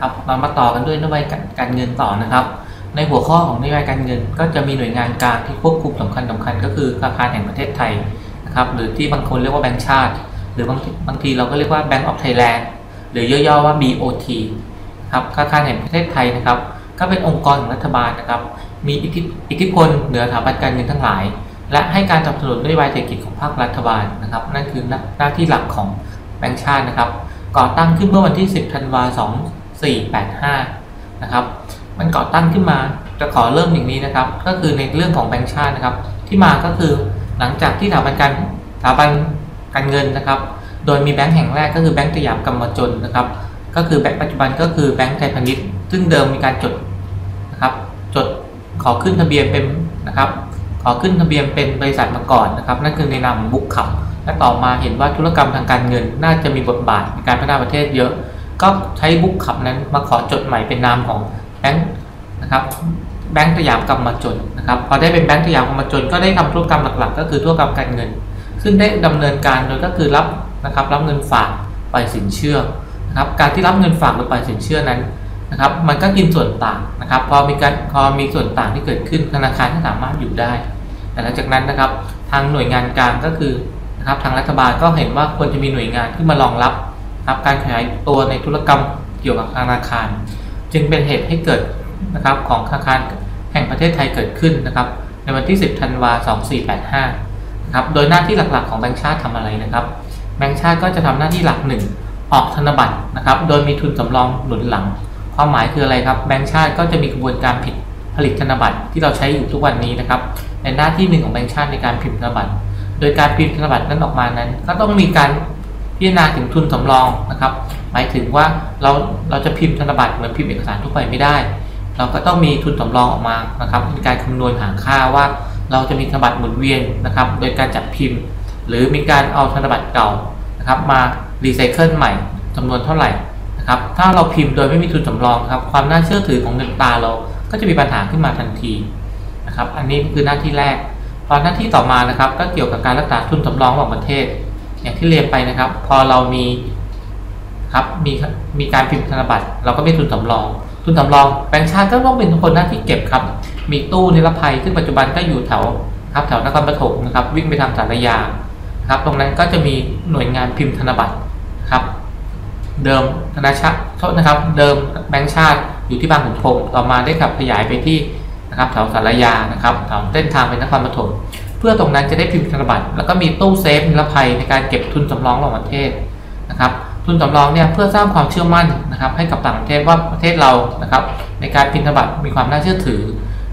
ครับเรามาต่อกันด้วยนโยบายการเงินต่อนะครับในหัวข้อของนโยบายการเงินก็จะมีหน่วยงานกลางที่ควบคุมสำคัญก็คือธนาคารแห่งประเทศไทยนะครับหรือที่บางคนเรียกว่าแบงก์ชาติหรือบางทีเราก็เรียกว่า Bank of Thailand หรือย่อๆว่า BOT ครับธนาคารแห่งประเทศไทยนะครับก็เป็นองค์กรของรัฐบาลนะครับมีอิทธิพลเหนือสถาบันการเงินทั้งหลายและให้การสนับสนุนนโยบายเศรษฐกิจของภาครัฐบาลนะครับนั่นคือหน้าที่หลักของแบงก์ชาตินะครับก่อตั้งขึ้นเมื่อวันที่ 10 ธันวาคม 2485 นะครับมันก่อตั้งขึ้นมาจะขอเริ่มอย่างนี้นะครับก็คือในเรื่องของแบงก์ชาตินะครับที่มาก็คือหลังจากที่สถาบันการเงินนะครับโดยมีแบงก์แห่งแรกก็คือแบงก์สยามกำมะจนนะครับก็คือแบงก์ปัจจุบันก็คือแบงก์ไทยพาณิชย์ซึ่งเดิมมีการจดนะครับขอขึ้นทะเบียนเป็นนะครับขอขึ้นทะเบียนเป็นบริษัทมาก่อนนะครับนั่นคือในนามบุ๊กขับและต่อมาเห็นว่าธุรกรรมทางการเงินน่าจะมีบทบาทในการพัฒนาประเทศเยอะก็ใช้บุ๊กขับนั้นมาขอจดใหม่เป็นนามของแบงก์นะครับแบงก์สยามกำมะจนนะครับพอได้เป็นแบงก์สยามกำมะจนก็ได้ทำธุรกรรมหลักๆก็คือธุรกรรมการเงินซึ่งได้ดำเนินการโดยก็คือรับเงินฝากปล่อยสินเชื่อนะครับการที่รับเงินฝากหรือปล่อยสินเชื่อนั้นนะครับมันก็กินส่วนต่างนะครับพอมีส่วนต่างที่เกิดขึ้นธนาคารก็สามารถอยู่ได้แต่หลังจากนั้นนะครับทางหน่วยงานกลางก็คือนะครับทางรัฐบาลก็เห็นว่าควรจะมีหน่วยงานที่มารองรับการขยายตัวในธุรกรรมเกี่ยวกับธนาคารจึงเป็นเหตุให้เกิดนะครับของธนาคารแห่งประเทศไทยเกิดขึ้นนะครับในวันที่ 10 ธันวาคม 2485 นะครับโดยหน้าที่หลักๆของแบงก์ชาติทำอะไรนะครับแบงก์ชาติก็จะทำหน้าที่หลักหนึ่งออกธนบัตรนะครับโดยมีทุนสำรองหนุนหลังความหมายคืออะไรครับแบงก์ชาติก็จะมีกระบวนการผลิตธนบัตรที่เราใช้อยู่ทุกวันนี้นะครับในหน้าที่หนึ่งของแบงก์ชาติในการพิมพ์ธนบัตรโดยการพิมพ์ธนบัตรนั้นออกมานั้นก็ต้องมีการพิจารณาถึงทุนสำรองนะครับหมายถึงว่าเราจะพิมพ์ธนบัตรเหมือนพิมพ์เอกสารทั่วไปไม่ได้เราก็ต้องมีทุนสำรองออกมานะครับมีการคำนวณหาค่าว่าเราจะมีธนบัตรหมุนเวียนนะครับโดยการจัดพิมพ์หรือมีการเอาธนบัตรเก่านะครับมารีไซเคิลใหม่จำนวนเท่าไหร่นะครับถ้าเราพิมพ์โดยไม่มีทุนสำรองครับความน่าเชื่อถือของเงินตราเราก็จะมีปัญหาขึ้นมาทันทีนะครับอันนี้คือหน้าที่แรกพอหน้าที่ต่อมานะครับก็เกี่ยวกับการรักษาทุนสำรองของประเทศอย่างที่เรียนไปนะครับพอเรามีการพิมพ์ธนบัตรเราก็มีทุนสำรองแบงก์ชาติก็ต้องเป็นคนหน้าที่เก็บครับมีตู้นิรภัยซึ่งปัจจุบันก็อยู่แถวนครปฐมนะครับวิ่งไปทางสารยาครับตรงนั้นก็จะมีหน่วยงานพิมพ์ธนบัตรครับเดิมธนาคารนะครับเดิมแบงก์ชาติอยู่ที่บางขุนพรหมต่อมาได้ขับขยายไปที่นะครับแถวสารยานะครับแถวเส้นทางไปนครปฐมเพื่อตรงนั้นจะได้พิมพ์ธนบัตรแล้วก็มีตู้เซฟนิรภัยในการเก็บทุนสำรองระหว่างประเทศนะครับทุนสำรองเนี่ยเพื่อสร้างความเชื่อมั่นนะครับให้กับต่างประเทศว่าประเทศเรานะครับในการพิมพ์ธนบัตรมีความน่าเชื่อถือ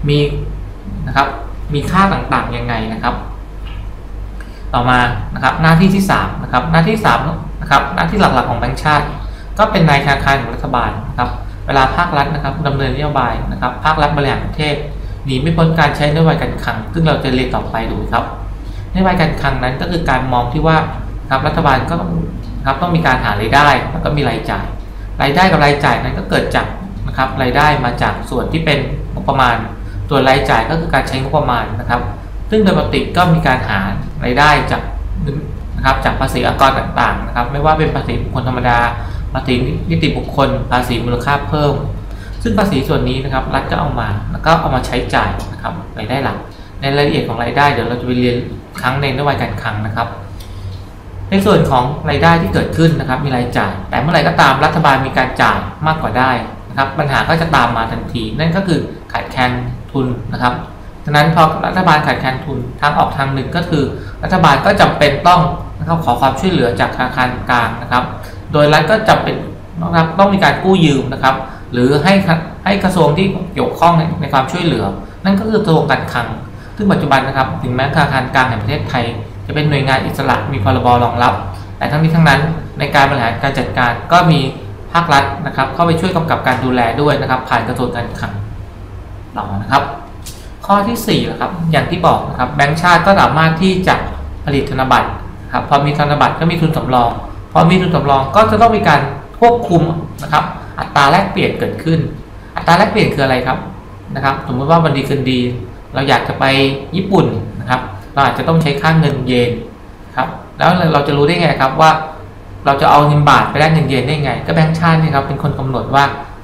มีค่าต่างๆยังไงนะครับต่อมานะครับหน้าที่ที่3นะครับหน้าที่3นะครับหน้าที่หลักๆของแบงก์ชาติก็เป็นนายธนาคารของรัฐบาลนะครับเวลาภาครัฐนะครับดำเนินนโยบายนะครับภาครัฐบริหารประเทศหนีไม่พ้นการใช้นโยบายการคลังซึ่งเราจะเรียนต่อไปดูครับนโยบายการคลังนั้นก็คือการมองที่ว่าครับรัฐบาลก็ต้องมีการหารายได้แล้วก็มีรายจ่ายรายได้กับรายจ่ายนั้นก็เกิดจากนะครับรายได้มาจากส่วนที่เป็นงบประมาณส่วนรายจ่ายก็คือการใช้งบประมาณนะครับซึ่งโดยปกติก็มีการหารายได้จากภาษีอากรต่างๆนะครับไม่ว่าเป็นภาษีบุคคลธรรมดาภาษีนิติบุคคลภาษีมูลค่าเพิ่มซึ่งภาษีส่วนนี้นะครับรัฐก็เอามาใช้จ่ายนะครับรายได้หลักในรายละเอียดของรายได้เดี๋ยวเราจะไปเรียนครั้งในนโยบายการคลังนะครับในส่วนของรายได้ที่เกิดขึ้นนะครับมีรายจ่ายแต่เมื่อไหร่ก็ตามรัฐบาลมีการจ่ายมากกว่าได้นะครับปัญหาก็จะตามมาทันทีนั่นก็คือขาดแคลนทุนนะครับฉะนั้นพอรัฐบาลขาดแคลนทุนทางออกทางหนึ่งก็คือรัฐบาลก็จำเป็นต้องขอความช่วยเหลือจากธนาคารกลางนะครับโดยรัฐก็จำเป็นนะครับต้องมีการกู้ยืมนะครับหรือให้กระทรวงที่เกี่ยวข้องในความช่วยเหลือนั่นก็คือกระทรวงการคลังซึ่งปัจจุบันนะครับถึงแม้ธนาคารกลางแห่งประเทศไทยจะเป็นหน่วยงานอิสระมีพรบรองรับแต่ทั้งนี้ทั้งนั้นในการบริหารการจัดการก็มีภาครัฐนะครับเข้าไปช่วยกำกับการดูแลด้วยนะครับผ่านกระทรวงการคลังต่อนะครับข้อที่4นะครับอย่างที่บอกนะครับแบงก์ชาติก็สามารถที่จะผลิตธนบัตรครับพอมีธนบัตรก็มีทุนสำรองพอมีทุนสำรองก็จะต้องมีการควบคุมนะครับอัตราแลกเปลี่ยนเกิดขึ้นอัตราแลกเปลี่ยนคืออะไรครับนะครับสมมติว่าวันดีคืนดีเราอยากจะไปญี่ปุ่นนะครับเราอาจจะต้องใช้ค่าเงินเยนครับแล้วเราจะรู้ได้ไงครับว่าเราจะเอาเงินบาทไปแลกเงินเยนได้ไงก็แบงก์ชาตินี่ครับเป็นคนกำหนดว่า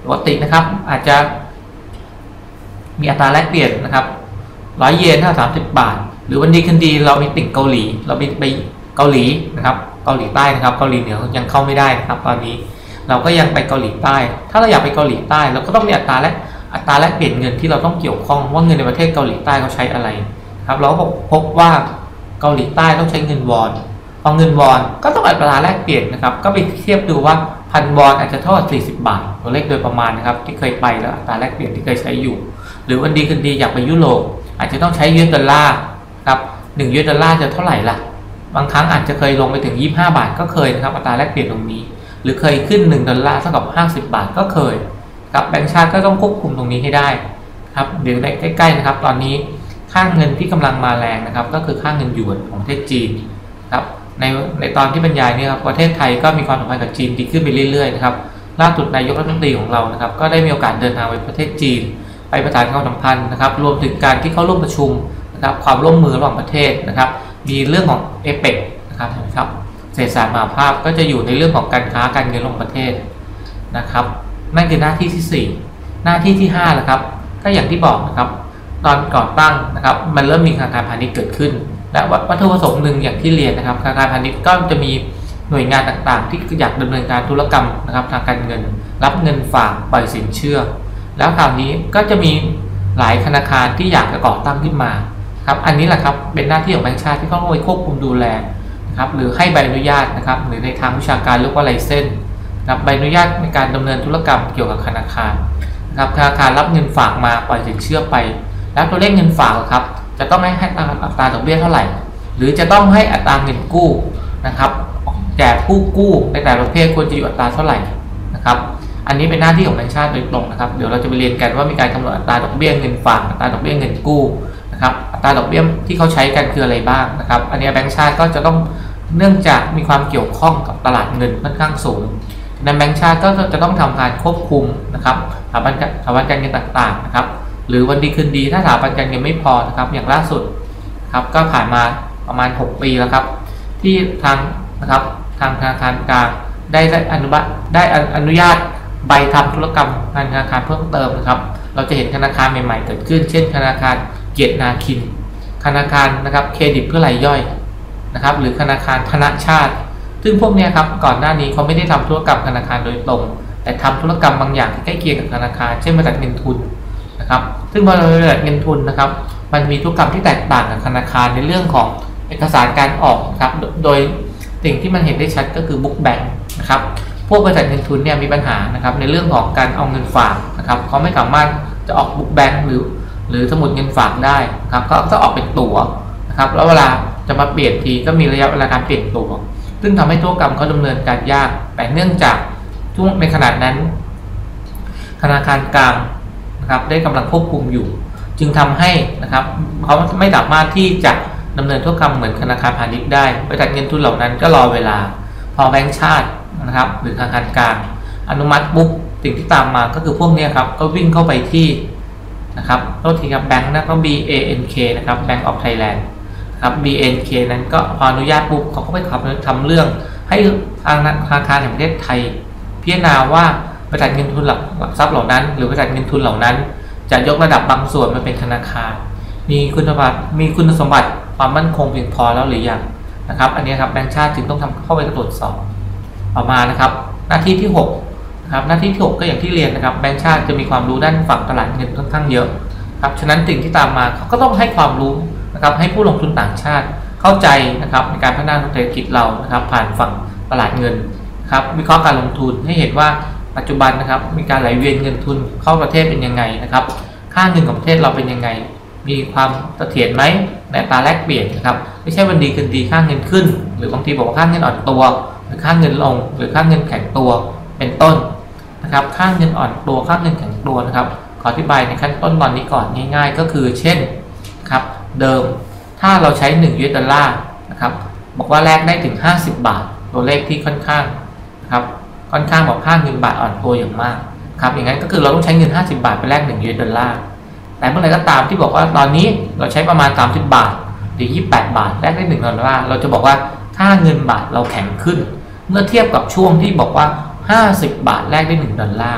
ปกตินะครับอาจจะมีอัตราแลกเปลี่ยนนะครับ100 เยนเท่า30 บาทหรือวันดีคืนดีเรามีติ่งเกาหลีเราไปเกาหลีนะครับเกาหลีใต้นะครับเกาหลีเหนือยังเข้าไม่ได้นะครับตอนนี้เราก็ยังไปเกาหลีใต้ถ้าเราอยากไปเกาหลีใต้เราก็ต้องมีอัตราแลกเปลี่ยนเงินที่เราต้องเกี่ยวข้องว่าเงินในประเทศเกาหลีใต้เขาใช้อะไรครับเราก็พบว่าเกาหลีใต้ต้องใช้เงินวอนพอเงินวอนก็ต้องอัตราแลกเปลี่ยนนะครับก็ไปเทียบดูว่า1,000 วอนอาจจะเท่ากับ40 บาทตัวเลขโดยประมาณนะครับที่เคยไปแล้วอัตราแลกเปลี่ยนที่เคยใช้อยู่หรือวันดีคืนดีอยากไปยุโรปอาจจะต้องใช้US ดอลลาร์ครับ1 US ดอลลาร์จะเท่าไหร่ล่ะบางครั้งอาจจะเคยลงไปถึง25 บาทก็เคยนะครับอัตราแลกเปลี่ยนตรงนี้หรือเคยขึ้น1 ดอลลาร์เท่ากับ50 บาทก็เคยครับแบงก์ชาติก็ต้องควบคุมตรงนี้ให้ได้ครับเดี๋ยวใกล้ๆนะครับตอนนี้ค่าเงินที่กำลังมาแรงนะครับก็คือค่าเงินหยวนของประเทศจีนครับในตอนที่บรรยายเนี่ยครับประเทศไทยก็มีความสัมพันธ์กับจีนดีขึ้นไปเรื่อยๆนะครับล่าสุดนายกรัฐมนตรีของเรานะครับก็ได้มีโอกาสเดินทางไปประเทศจีนไปประสานความสัมพันธ์นะครับรวมถึงการที่เข้าร่วมประชุมนะครับความร่วมมือระหว่างประเทศนะครับมีเรื่องของเอเปกนะครับเศรษฐศาสตร์มหาภาคก็จะอยู่ในเรื่องของการค้าการเงินระหว่างประเทศนะครับนั่นคือหน้าที่ที่4หน้าที่ที่5นะครับก็อย่างที่บอกนะครับตอนก่อตั้งนะครับมันเริ่มมีธนาคารพาณิชย์เกิดขึ้นและวัตถุประสงค์หนึ่งอย่างที่เรียนนะครับธนาคารพาณิชย์ก็จะมีหน่วยงานต่างๆที่อยากดำเนินการธุรกรรมนะครับทางการเงินรับเงินฝากปล่อยสินเชื่อแล้วคราวนี้ก็จะมีหลายธนาคารที่อยากจะก่อตั้งขึ้นมาครับอันนี้แหละครับเป็นหน้าที่ของแบงก์ชาติที่ต้องไปควบคุมดูแลนะครับหรือให้ใบอนุญาตนะครับหรือในทางวิชาการเรียกว่าไลเซนส์นะครับใบอนุญาตในการดำเนินธุรกรรมเกี่ยวกับธนาคารนะครับธนาคารรับเงินฝากมาปล่อยสินเชื่อไปแล้วตัวเลขเงินฝากครับจะต้องให้อัตราดอกเบี้ยเท่าไหร่หรือจะต้องให้อัตราเงินกู้นะครับแก่ผู้กู้ในแต่ละประเภทควรจะอยู่อัตราเท่าไหร่นะครับอันนี้เป็นหน้าที่ของแบงก์ชาติโดยตรงนะครับเดี๋ยวเราจะไปเรียนกันว่ามีการกำหนดอัตราดอกเบี้ยเงินฝากอัตราดอกเบี้ยเงินกู้นะครับอัตราดอกเบี้ยที่เขาใช้กันคืออะไรบ้างนะครับอันนี้แบงก์ชาติก็จะต้องเนื่องจากมีความเกี่ยวข้องกับตลาดเงินค่อนข้างสูงในแบงก์ชาติก็จะต้องทำการควบคุมนะครับสถาบันการเงินต่างๆนะครับหรือวันดีคืนดีถ้าสถาบันการเงินไม่พอนะครับอย่างล่าสุดครับก็ผ่านมาประมาณ6 ปีแล้วครับที่ทางธนาคารกลางได้อนุญาตใบทำธุรกรรมธนาคารเพิ่มเติมนะครับเราจะเห็นธนาคารใหม่ๆเกิดขึ้นเช่นธนาคารเกียรตินาคินธนาคารนะครับเครดิตเพื่อรายย่อยนะครับหรือธนาคารธนชาติซึ่งพวกนี้ครับก่อนหน้านี้เขาไม่ได้ทำธุรกรรมธนาคารโดยตรงแต่ทำธุรกรรมบางอย่างที่ใกล้เคียงกับธนาคารเช่นบริษัทเงินทุนนะครับซึ่งบริษัทเงินทุนนะครับมันมีธุรกรรมที่แตกต่างกับธนาคารในเรื่องของเอกสารการออกนะครับโดยสิ่งที่มันเห็นได้ชัดก็คือบุ๊กแบงค์นะครับพวกบริษัทเงินทุนเนี่ยมีปัญหานะครับในเรื่องของการเอาเงินฝากนะครับเขาไม่สามารถจะออกบุ๊กแบงค์หรือสมุดเงินฝากได้นะครับก็ต้องออกเป็นตั๋วนะครับแล้วเวลาจะมาเปลี่ยนทีก็มีระยะเวลาการเปลี่ยนตั๋วซึ่งทำให้ธุรกรรมเขาดำเนินการยากแต่เนื่องจากช่วงในขณะนั้นธนาคารกลางนะครับได้กำลังควบคุมอยู่จึงทำให้นะครับเขาไม่สามารถที่จะดำเนินธุรกรรมเหมือนธนาคารพาณิชย์ได้บริษัทเงินทุนเหล่านั้นก็รอเวลาพอแบงก์ชาตินะครับหรือธนาคารกลางอนุมัติปุ๊บสิ่งที่ตามมาก็คือพวกนี้ครับก็วิ่งเข้าไปที่นะครับโทษทีครับแบงก์นะก็ BANK นะครับ Bank of Thailand ครับ BNK นั้นก็พออนุญาตปุ๊บเขาก็ไปทำเรื่องให้ทางธนาคารแห่งประเทศไทยพิจารณาว่าบริษัทเงินทุนหลักทรัพย์เหล่านั้นหรือบริษัทเงินทุนเหล่านั้นจะยกระดับบางส่วนมาเป็นธนาคารมีคุณสมบัติความมั่นคงเพียงพอแล้วหรือยังนะครับอันนี้ครับแบงก์ชาติจึงต้องเข้าไปตรวจสอบต่อมานะครับหน้าที่ที่6นะครับหน้าที่ที่6ก็อย่างที่เรียนนะครับแบงก์ชาติจะมีความรู้ด้านฝั่งตลาดเงินค่อนข้างเยอะครับฉะนั้นสิ่งที่ตามมาเขาก็ต้องให้ความรู้นะครับให้ผู้ลงทุนต่างชาติเข้าใจนะครับในการพัฒนาเศรษฐกิจเรานะครับผ่านฝั่งตลาดเงินครับวิเคราะห์การลงทุนให้เห็นว่าปัจจุบันนะครับมีการไหลเวียนเงินทุนเข้าประเทศเป็นยังไงนะครับค่าเงินของประเทศเราเป็นยังไงมีความเสถียรไหมในอัตราแลกเปลี่ยนนะครับไม่ใช่วันดีคืนดีค่าเงินขึ้นหรือบางทีบอกว่าค่าเงินอ่อนตัวหรือค่าเงินลงหรือค่าเงินแข็งตัวเป็นต้นนะครับค่าเงินอ่อนตัวค่าเงินแข็งตัวนะครับขออธิบายในขั้นต้นตอนนี้ก่อนง่ายๆก็คือเช่นครับเดิมถ้าเราใช้1 US ดอลลาร์นะครับบอกว่าแลกได้ถึง50 บาทตัวเลขที่ค่อนข้างนะครับบอกค่าเงินบาทอ่อนตัวอย่างมากครับอย่างนั้นก็คือเราต้องใช้เงิน50 บาทไปแลก1 US ดอลลาร์แต่เมื่อไหร่ก็ตามที่บอกว่าตอนนี้เราใช้ประมาณ30 บาทหรือ28 บาทแลกได้1 ดอลลาร์เราจะบอกว่าค่าเงินบาทเราแข็งขึ้นเมื่อเทียบกับช่วงที่บอกว่า50 บาทแลกได้1 ดอลลาร์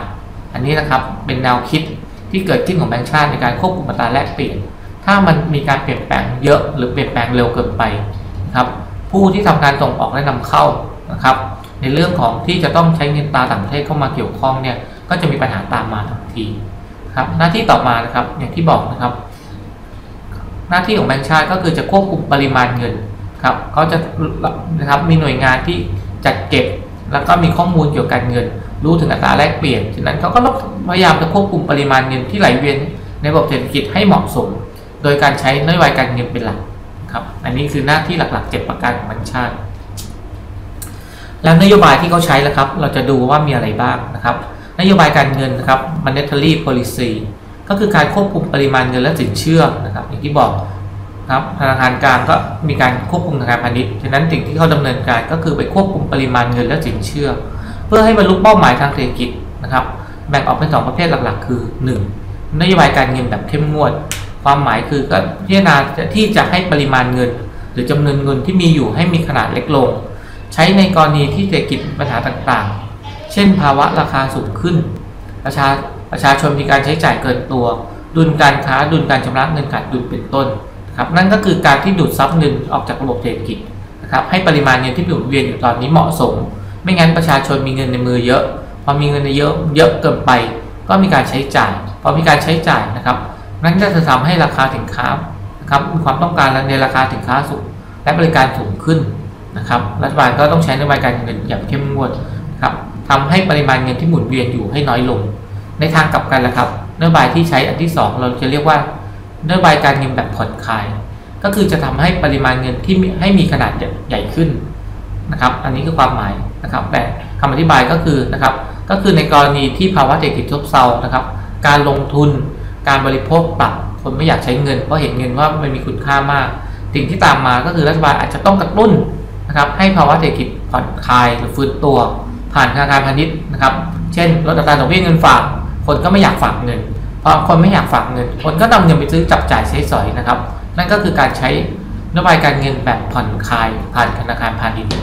อันนี้นะครับเป็นแนวคิดที่เกิดขึ้นของแบงก์ชาติในการควบคุมอัตราแลกเปลี่ยนถ้ามันมีการเปลี่ยนแปลงเยอะหรือเปลี่ยนแปลงเร็วเกินไปนะครับผู้ที่ทำการส่งออกและนำเข้านะครับในเรื่องของที่จะต้องใช้เงินตราต่างประเทศเข้ามาเกี่ยวข้องเนี่ยก็จะมีปัญหาตามมาทันทีครับหน้าที่ต่อมานะครับอย่างที่บอกนะครับหน้าที่ของแบงก์ชาติก็คือจะควบคุมปริมาณเงินครับเขาจะนะครับมีหน่วยงานที่จัดเก็บแล้วก็มีข้อมูลเกี่ยวกับเงินรู้ถึงอัตราแลกเปลี่ยนฉะนั้นเขาก็พยายามจะควบคุมปริมาณเงินที่ไหลเวียนในระบบเศรษฐกิจให้เหมาะสมโดยการใช้นโยบายการเงินเป็นหลักครับอันนี้คือหน้าที่หลักๆ7ประการของแบงก์ชาติแล้วนโยบายที่เขาใช้แล้วครับเราจะดูว่ามีอะไรบ้างนะครับนโยบายการเงินนะครับ monetary policy ก็คือการควบคุมปริมาณเงินและสินเชื่อนะครับอย่างที่บอกครับธนาคารกลางก็มีการควบคุมธนาคารพาณิชย์ฉะนั้นสิ่งที่เขาดำเนินการก็คือไปควบคุมปริมาณเงินและสินเชื่อเพื่อให้บรรลุเป้าหมายทางเศรษฐกิจนะครับแบ่งออกเป็น2ประเภทหลักๆคือ 1. นโยบายการเงินแบบเข้มงวดความหมายคือก็พิจารณาที่จะให้ปริมาณเงินหรือจำนวนเงินที่มีอยู่ให้มีขนาดเล็กลงใช้ในกรณีที่เศรษฐกิจมีปัญหาต่างๆเช่นภาวะราคาสูงขึ้นประชาชนมีการใช้จ่ายเกินตัวดุลการค้าดุลการชำระเงินขาดดุลเป็นต้นครับนั่นก็คือการที่ดูดซับเงินออกจากระบบเศรษฐกิจนะครับให้ปริมาณเงินที่หมุนเวียนอยู่ตอนนี้เหมาะสมไม่งั้นประชาชนมีเงินในมือเยอะพอมีเงินเยอะเกินไปก็มีการใช้จ่ายพอมีการใช้จ่ายนะครับนั่นก็จะทำให้ราคาสินค้านะครับมีความต้องการในราคาสินค้าสูงและบริการสูงขึ้นนะครับรัฐบาลก็ต้องใช้นโยบายการเงินอย่างเข้มงวดครับทำให้ปริมาณเงินที่หมุนเวียนอยู่ให้น้อยลงในทางกลับกันละครับนโยบายที่ใช้อันที่2เราจะเรียกว่านโยบายการเงินแบบผ่อนคลายก็คือจะทำให้ปริมาณเงินที่ให้มีขนาดใหญ่ขึ้นนะครับอันนี้คือความหมายนะครับแต่คำอธิบายก็คือนะครับก็คือในกรณีที่ภาวะเศรษฐกิจซบเซานะครับการลงทุนการบริโภคต่ำคนไม่อยากใช้เงินเพราะเห็นเงินว่ามันมีคุณค่ามากสิ่งที่ตามมาก็คือรัฐบาลอาจจะต้องกระตุ้นนะครับให้ภาวะเศรษฐกิจผ่อนคลายหรือฟื้นตัวผ่านธนาคารพาณิชย์นะครับเช่นลดอัตราดอกเบี้ยเงินฝากคนก็ไม่อยากฝากเงินพอคนไม่อยากฝากเงินคนก็นำเงินไปซื้อจับจ่ายใช้สอยนะครับนั่นก็คือการใช้นโยบายการเงินแบบผ่อนคลายผ่านธนาคารพาณิชย์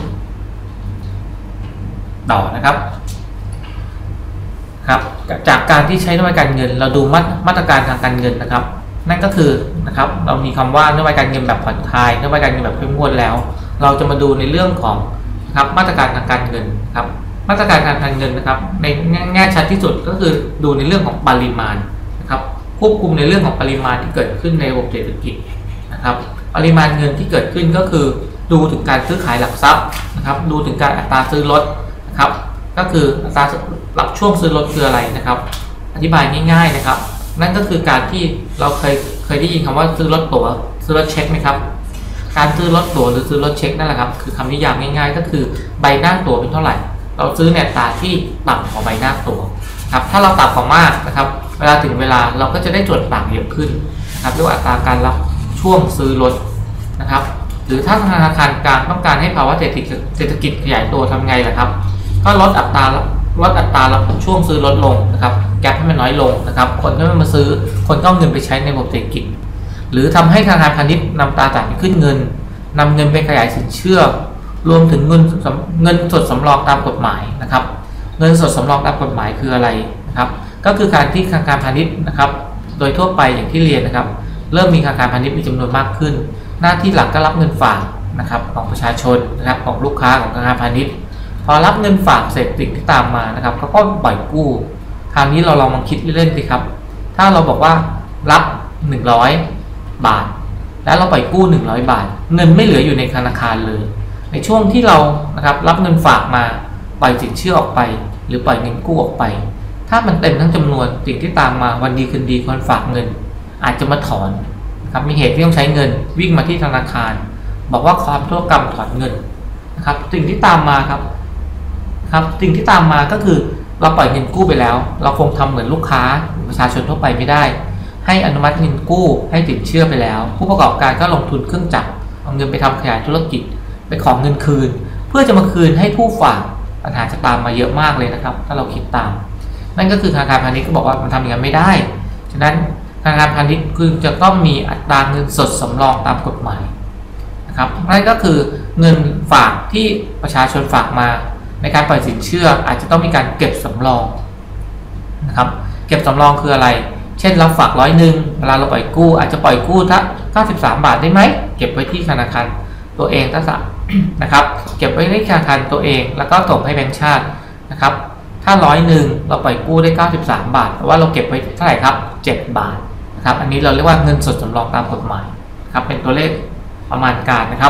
ต่อนะครับครับจากการที่ใช้นโยบายการเงินเราดูมาตรการทางการเงินนะครับนั่นก็คือนะครับเรามีคำว่านโยบายการเงินแบบผ่อนคลายนโยบายการเงินแบบเข้มงวดแล้วเราจะมาดูในเรื่องของครับมาตรการทางการเงินครับมาตรการทางการเงินนะครับในแง่ชัดที่สุดก็คือดูในเรื่องของปริมาณนะครับควบคุมในเรื่องของปริมาณที่เกิดขึ้นในระบบเศรษฐกิจนะครับปริมาณเงินที่เกิดขึ้นก็คือดูถึงการซื้อขายหลักทรัพย์นะครับดูถึงการอัตราซื้อรถนะครับก็คืออัตราหลักช่วงซื้อรถคืออะไรนะครับอธิบายง่ายๆนะครับนั่นก็คือการที่เราเคยได้ยินคำว่าซื้อรถตั๋วซื้อรถเช็คไหมครับการซื้อรถตั๋วหรือซื้อรถเช็คนั่นแหละครับคือคำนิยามง่ายๆก็คือใบหน้าตั๋วเป็นเท่าไหร่เราซื้อในอัตราที่ต่ำกว่าใบหน้าตั๋วครับถ้าเราต่ำกว่ามากนะครับเวลาถึงเวลาเราก็จะได้ส่วนต่างเยอะขึ้นนะครับด้วยอัตราการรับช่วงซื้อรถนะครับหรือถ้าธนาคารกลางต้องการให้ภาวะเศรษฐกิจขยายตัวทำไงล่ะครับก็ลดอัตรารับช่วงซื้อลดลงนะครับแก๊ปให้มันน้อยลงนะครับคนก็ไม่มาซื้อคนก็เอาเงินไปใช้ในระบบเศรษฐกิจหรือทำให้ธนาคารพาณิชย์นำตราต่างไปขึ้นเงินนำเงินไปขยายสินเชื่อรวมถึงเงินสดสำรองตามกฎหมายนะครับเงินสดสำรองตามกฎหมายคืออะไรนะครับก็คือการที่ธนาคารพาณิชย์นะครับโดยทั่วไปอย่างที่เรียนนะครับเริ่มมีธนาคารพาณิชย์มีจำนวนมากขึ้นหน้าที่หลักก็รับเงินฝากนะครับของประชาชนนะครับของลูกค้าของธนาคารพาณิชย์พอรับเงินฝากเสร็จสิ่งที่ตามมานะครับก็ปล่อยกู้คราวนี้เราลองมาคิดเล่นๆสิครับถ้าเราบอกว่ารับ100 บาทแล้วเราปล่อยกู้100 บาทเงินไม่เหลืออยู่ในธนาคารเลยในช่วงที่เรานะครับรับเงินฝากมาปล่อยสินเชื่อออกไปหรือปล่อยเงินกู้ออกไปถ้ามันเต็มทั้งจำนวนสิ่งที่ตามมาวันดีคืนดีคนฝากเงินอาจจะมาถอนครับมีเหตุที่ต้องใช้เงินวิ่งมาที่ธนาคารบอกว่าความธุรกรรมถอนเงินนะครับสิ่งที่ตามมาครับสิ่งที่ตามมาก็คือเราปล่อยเงินกู้ไปแล้วเราคงทำเหมือนลูกค้าประชาชนทั่วไปไม่ได้ให้อนุมัติเงินกู้ให้สินเชื่อไปแล้วผู้ประกอบการก็ลงทุนเครื่องจักรเอาเงินไปทำขยายธุรกิจไปขอเงินคืนเพื่อจะมาคืนให้ผู้ฝากปัญหาจะตามมาเยอะมากเลยนะครับถ้าเราคิดตามนั่นก็คือธนาคารพาณิชย์ก็บอกว่ามันทำอย่างนั้นไม่ได้ฉะนั้นธนาคารพาณิชย์คือจะต้องมีอัตราเงินสดสำรองตามกฎหมายนะครับนั่นก็คือเงินฝากที่ประชาชนฝากมาในการปล่อยสินเชื่ออาจจะต้องมีการเก็บสำรองนะนะครับเก็บสำรองคืออะไรเช่นเราฝาก100เวลาเราปล่อยกู้อาจจะปล่อยกู้ถ้า93 บาทได้ไหมเก็บไว้ที่ธนาคารตัวเองถ้านะครับเก็บไว้ในธนาคารตัวเองแล้วก็ส่งให้แบงก์ชาตินะครับถ้า100เราปล่อยกู้ได้93 บาทแต่ว่าเราเก็บไว้เท่าไหร่ครับ7 บาทนะครับอันนี้เราเรียกว่าเงินสดสำรองตามกฎหมายครับเป็นตัวเลขประมาณการนะครับ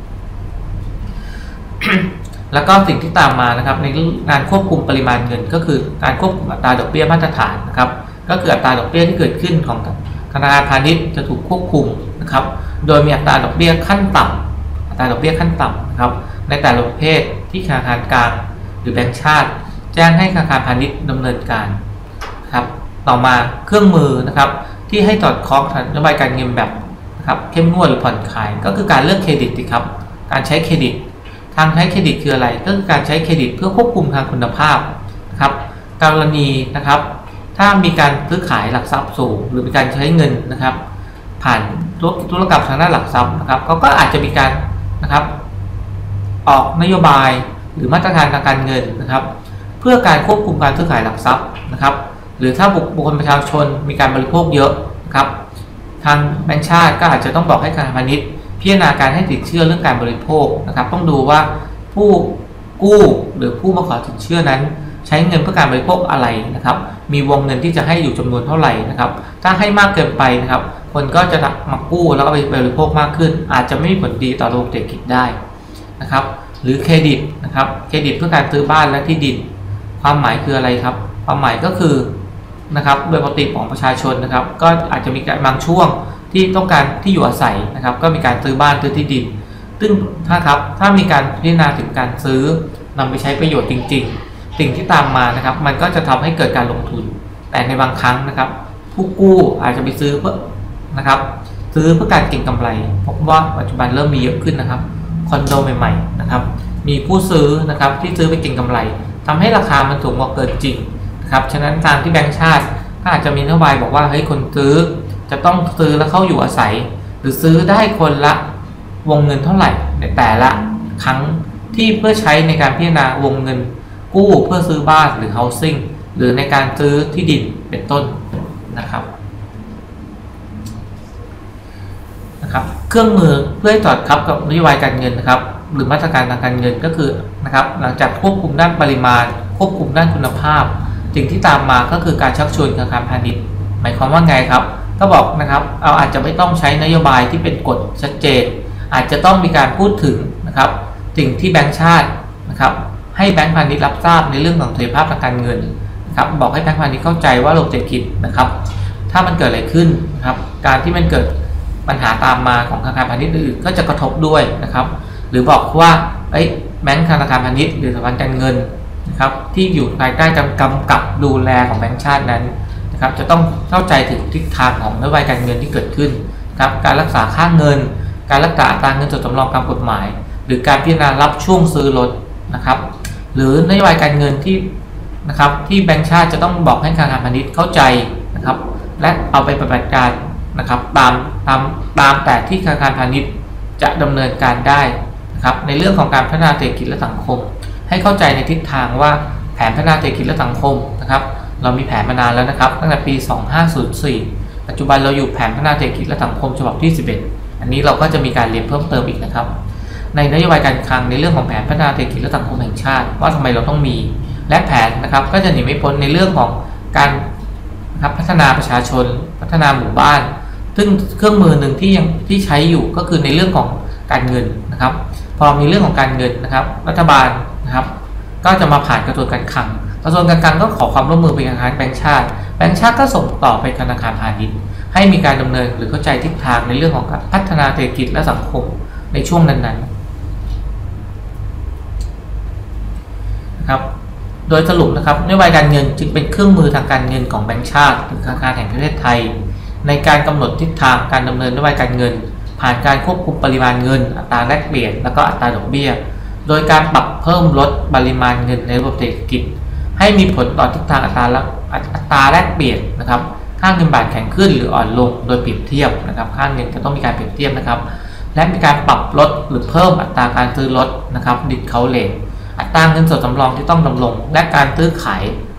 แล้วก็สิ่งที่ตามมานะครับในการควบคุมปริมาณเงินก็คือการควบคุมอัตราดอกเบี้ยมาตรฐานนะครับก็คืออัตราดอกเบี้ยที่เกิดขึ้นของธนาคารพาณิชย์จะถูกควบคุมนะครับโดยมีอัตราดอกเบี้ยขั้นต่ำอัตราดอกเบี้ยขั้นต่ำนะครับในแต่ละประเภทที่ธนาคารกลางหรือแบงก์ชาติแจ้งให้ธนาคารพาณิชย์ดำเนินการครับต่อมาเครื่องมือนะครับที่ให้สอดคล้องกับนโยบายการเงินแบบนะครับเข้มงวดหรือผ่อนคลายก็คือการเลือกเครดิตครับการใช้เครดิตทางใช้เครดิตคืออะไรก็คือการใช้เครดิตเพื่อควบคุมทางคุณภาพนะครับกรณีนะครับถ้ามีการซื้อขายหลักทรัพย์สูงหรือมีการใช้เงินนะครับผ่านธุรกรรมทางด้านหลักทรัพย์นะครับก็อาจจะมีการนะครับออกนโยบายหรือมาตรการทางการเงินนะครับเพื่อการควบคุมการซื้อขายหลักทรัพย์นะครับหรือถ้าบุคคลประชาชนมีการบริโภคเยอะนะครับทางแบงก์ชาติก็อาจจะต้องบอกให้ธนาคารพาณิชย์พิจารณาการให้สินเชื่อเรื่องการบริโภคนะครับต้องดูว่าผู้กู้หรือผู้มาขอสินเชื่อนั้นใช้เงินเพื่อการบริโภคอะไรนะครับมีวงเงินที่จะให้อยู่จำนวนเท่าไหร่นะครับถ้าให้มากเกินไปนะครับคนก็จะมากู้แล้วก็ไปบริโภคมากขึ้นอาจจะไม่มีผลดีต่อระบบเศรษฐกิจได้นะครับหรือเครดิตนะครับเครดิตเพื่อการซื้อบ้านและที่ดินความหมายคืออะไรครับความหมายก็คือนะครับโดยปกติของประชาชนนะครับก็อาจจะมีการบางช่วงที่ต้องการที่อยู่อาศัยนะครับก็มีการซื้อบ้านซื้อที่ดินซึ่งถ้ามีการพิจารณาถึงการซื้อนำไปใช้ประโยชน์จริงๆสิ่งที่ตามมานะครับมันก็จะทำให้เกิดการลงทุนแต่ในบางครั้งนะครับผู้กู้อาจจะไปซื้อเพื่อนะครับซื้อเพื่อการเก็งกำไรพบว่าปัจจุบันเริ่มมีเยอะขึ้นนะครับคอนโดใหม่ๆนะครับมีผู้ซื้อนะครับที่ซื้อไปเก็งกำไรทำให้ราคามันสูงกว่าเกินจริงนะครับฉะนั้นทางที่แบงก์ชาติก็อาจจะมีนโยบายบอกว่าเฮ้ยคนซื้อจะต้องซื้อแล้วเข้าอยู่อาศัยหรือซื้อได้คนละวงเงินเท่าไหร่ในแต่ละครั้งที่เพื่อใช้ในการพิจารณาวงเงินกู้เพื่อซื้อบ้านหรือ housing หรือในการซื้อที่ดินเป็นต้นนะครับเครื่องมือเพื่อให้สอดคล้องกับนโยบายการเงินนะครับหรือมาตรการทางการเงินก็คือนะครับหลังจากควบคุมด้านปริมาณควบคุมด้านคุณภาพสิ่งที่ตามมาก็คือการชักชวนธนาคารพาณิชย์หมายความว่าไงครับก็บอกนะครับเอาอาจจะไม่ต้องใช้นโยบายที่เป็นกฎชัดเจนอาจจะต้องมีการพูดถึงนะครับสิ่งที่แบงก์ชาตินะครับให้แบงก์พาณิชย์รับทราบในเรื่องของเสถียรภาพทางการเงินนะครับบอกให้แบงก์พาณิชย์เข้าใจว่าระบบเศรษฐกิจนะครับถ้ามันเกิดอะไรขึ้นนะครับการที่มันเกิดปัญหาตามมาของธนาคารพาณิชย์อื่นก็จะกระทบด้วยนะครับหรือบอกว่าแบงก์ธนาคารพาณิชย์หรือสถาบันการเงินนะครับที่อยู่ภายใต้การกำกับดูแลของแบงก์ชาตินั้นนะครับจะต้องเข้าใจถึงทิศทางของนโยบายการเงินที่เกิดขึ้นครับการรักษาค่าเงินการรักษาอัตราเงินสดสำรองตามกฎหมายหรือการพิจารณารับช่วงซื้อรถนะครับหรือนโยบายการเงินที่นะครับที่แบงก์ชาติจะต้องบอกให้ธนาคารพาณิชย์เข้าใจนะครับและเอาไปปฏิบัติการนะครับตามแต่ที่ธนาคารพาณิชย์จะดำเนินการได้นะครับในเรื่องของการพัฒนาเศรษฐกิจและสังคมให้เข้าใจในทิศทางว่าแผนพัฒนาเศรษฐกิจและสังคมนะครับเรามีแผนมานานแล้วนะครับตั้งแต่ปี 2504 ปัจจุบันเราอยู่แผนพัฒนาเศรษฐกิจและสังคมฉบับที่ 11 อันนี้เราก็จะมีการเรียนเพิ่มเติมอีกนะครับในนโยบายการคลังในเรื่องของแผนพัฒนาเศรษฐกิจและสังคมแห่งชาติว่าทำไมเราต้องมีและแผนนะครับก็จะหนีไม่พ้นในเรื่องของการพัฒนาประชาชนพัฒนาหมู่บ้านซึ่งเครื่องมือหนึ่งที่ใช้อยู่ก็คือในเรื่องของการเงินนะครับพอมีเรื่องของการเงินนะครับรัฐบาลนะครับก็จะมาผ่านกระทรวงการคลังกระทรวงการคลังก็ขอความร่วมมือไปยังธนาคารแบงก์ชาติก็ส่งต่อไปธนาคารพาณิชย์ให้มีการดำเนินหรือเข้าใจทิศทางในเรื่องของการพัฒนาเศรษฐกิจและสังคมในช่วงนั้นๆนะครับโดยสรุปนะครับนโยบายการเงินจึงเป็นเครื่องมือทางการเงินของแบงก์ชาติหรือธนาคารแห่งประเทศไทยในการกำหนดทิศทางการดำเนินนโยบายการเงินผ่านการควบคุมปริมาณเงินอัตราแลกเปลี่ยนแล้วก็อัตราดอกเบี้ยโดยการปรับเพิ่มลดปริมาณเงินในระบบเศรษฐกิจให้มีผลต่อทิศทางอัตราแลกเปลี่ยนนะครับค่าเงินบาทแข็งขึ้นหรืออ่อนลงโดยเปรียบเทียบนะครับค่าเงินจะต้องมีการเปรียบเทียบนะครับและมีการปรับลดหรือเพิ่มอัตราการซื้อลดนะครับดิสเคาน์เรทอัตราเงินสดสำรองที่ต้องดำรงและการซื้อขาย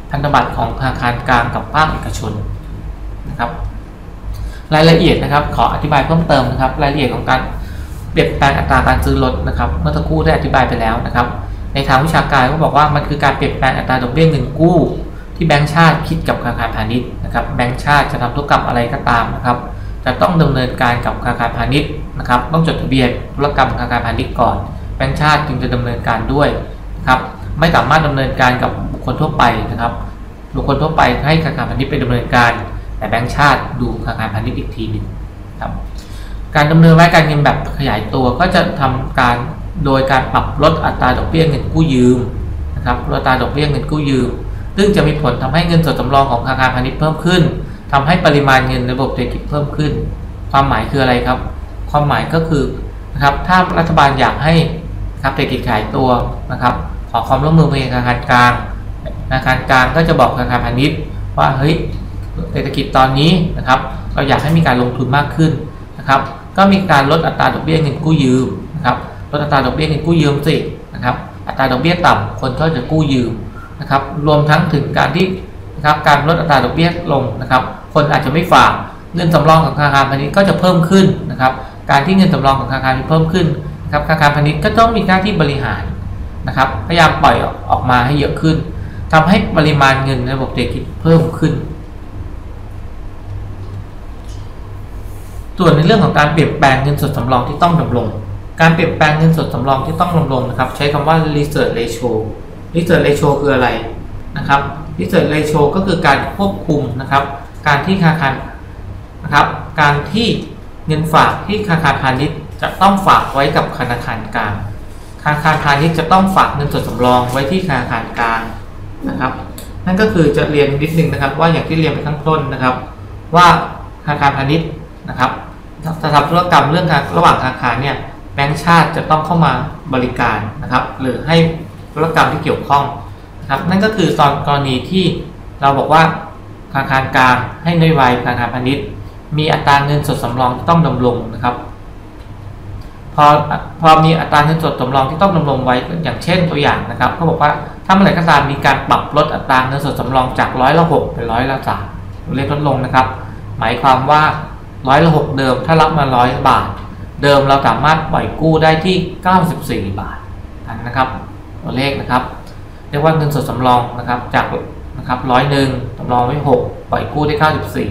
พันธบัตรของธนาคารกลางกับภาคเอกชนนะครับรายละเอียดนะครับขออธิบายเพิ่มเติมนะครับรายละเอียดของการเปลี่ยนแปลงอัตราการซื้อรถนะครับเมื่อสักครู่ได้อธิบายไปแล้วนะครับในทางวิชาการก็บอกว่ามันคือการเปลี่ยนแปลงอัตราดอกเบี้ยเงินกู้ที่แบงก์ชาติคิดกับธนาคารพาณิชย์นะครับแบงก์ชาติจะทำธุรกรรมอะไรก็ตามนะครับจะต้องดำเนินการกับธนาคารพาณิชย์นะครับต้องจดทะเบียนธุรกรรมธนาคารพาณิชย์ก่อนแบงก์ชาติจึงจะดำเนินการด้วยนะครับไม่สามารถดำเนินการกับบุคคลทั่วไปนะครับบุคคลทั่วไปให้ธนาคารพาณิชย์ไปดำเนินการแต่แบงก์ชาติดูธนาคารพาณิชย์อีกทีหนึ่งครับการดำเนินรายการเงินแบบขยายตัวก็จะทำการโดยการปรับลดอัตราดอกเบี้ยเงินกู้ยืมนะครับลดอัตราดอกเบี้ยเงินกู้ยืมซึ่งจะมีผลทำให้เงินสดสำรองของธนาคารพาณิชย์เพิ่มขึ้นทำให้ปริมาณเงินในระบบเศรษฐกิจเพิ่มขึ้นความหมายคืออะไรครับความหมายก็คือนะครับถ้ารัฐบาลอยากให้ครับเศรษฐกิจขยายตัวนะครับขอความร่วมมือไปยังธนาคารกลางธนาคารกลางก็จะบอกธนาคารพาณิชย์ว่าเฮ้ยเศรษฐกิจตอนนี้นะครับเราอยากให้มีการลงทุนมากขึ้นนะครับก็มีการลดอัตราดอกเบี้ยเงินกู้ยืมนะครับลดอัตราดอกเบี้ยเงินกู้ยืมสินะครับอัตราดอกเบี้ยต่ำคนก็จะกู้ยืมนะครับรวมทั้งถึงการที่นะครับการลดอัตราดอกเบี้ยลงนะครับคนอาจจะไม่ฝากเงินสำรองของธนาคารพาณิชย์ก็จะเพิ่มขึ้นนะครับการที่เงินสำรองของธนาคารเพิ่มขึ้นนะครับธนาคารพาณิชย์ก็ต้องมีหน้าที่บริหารนะครับพยายามปล่อยออกมาให้เยอะขึ้นทำให้ปริมาณเงินในระบบเศรษฐกิจเพิ่มขึ้นส่วนในเรื่องของการเปลี่ยนแปลงเงินสดสำรองที่ต้องดำรงการเปลี่ยนแปลงเงินสดสำรองที่ต้องดำรงนะครับใช้คำว่า reserve ratio reserve ratio คืออะไรนะครับ reserve ratio ก็คือการควบคุมนะครับการที่ธนาคารนะครับการที่เงินฝากที่ธนาคารพาณิชย์จะต้องฝากไว้กับธนาคารกลางธนาคารพาณิชย์จะต้องฝากเงินสดสำรองไว้ที่ธนาคารกลางนะครับนั่นก็คือจะเรียนนิดนึงนะครับว่าอย่างที่เรียนไปข้างต้นนะครับว่าธนาคารพาณิชย์นะครับจะทำธุรกรรมเรื่องระหว่างธนาคารเนี่ยแบงก์ชาติจะต้องเข้ามาบริการนะครับหรือให้ธุรกรรมที่เกี่ยวข้องนะครับนั่นก็คือตอนกรณีที่เราบอกว่าธนาคารกลางให้นโยบายธนาคารพาณิชย์มีอัตราเงินสดสำรองที่ต้องดำรงนะครับพอมีอัตราเงินสดสำรองที่ต้องดำรงไว้อย่างเช่นตัวอย่างนะครับเขาบอกว่าถ้าเมื่อไหร่ก็ตามมีการปรับลดอัตราเงินสดสำรองจาก6%เป็น3%เลขลดลงนะครับหมายความว่า6%เดิมถ้ารับมา100 บาทเดิมเราสามารถปล่อยกู้ได้ที่94 บาทนะครับตัวเลขนะครับเรียกว่าเงินสดสำรองนะครับจากนะครับ100สำรองไว้6ปล่อยกู้ได้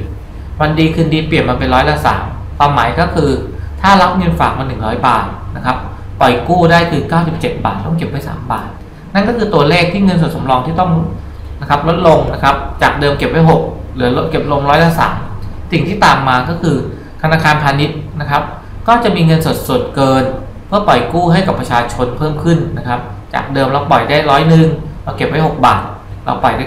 94วันดีคืนดีเปลี่ยนมาเป็น3%ความหมายก็คือถ้ารับเงินฝากมา100 บาทนะครับปล่อยกู้ได้คือ97 บาทต้องเก็บไว้3 บาทนั่นก็คือตัวเลขที่เงินสดสำรองที่ต้องนะครับลดลงนะครับจากเดิมเก็บไว้6เหลือลดเก็บลง3%สิ่งที่ตามมาก็คือธนาคารพาณิชย์นะครับก็จะมีเงินสดเกินเพื่อปล่อยกู้ให้กับประชาชนเพิ่มขึ้นนะครับจากเดิมเราปล่อยได้100เราเก็บไว้6 บาทเราปล่อยได้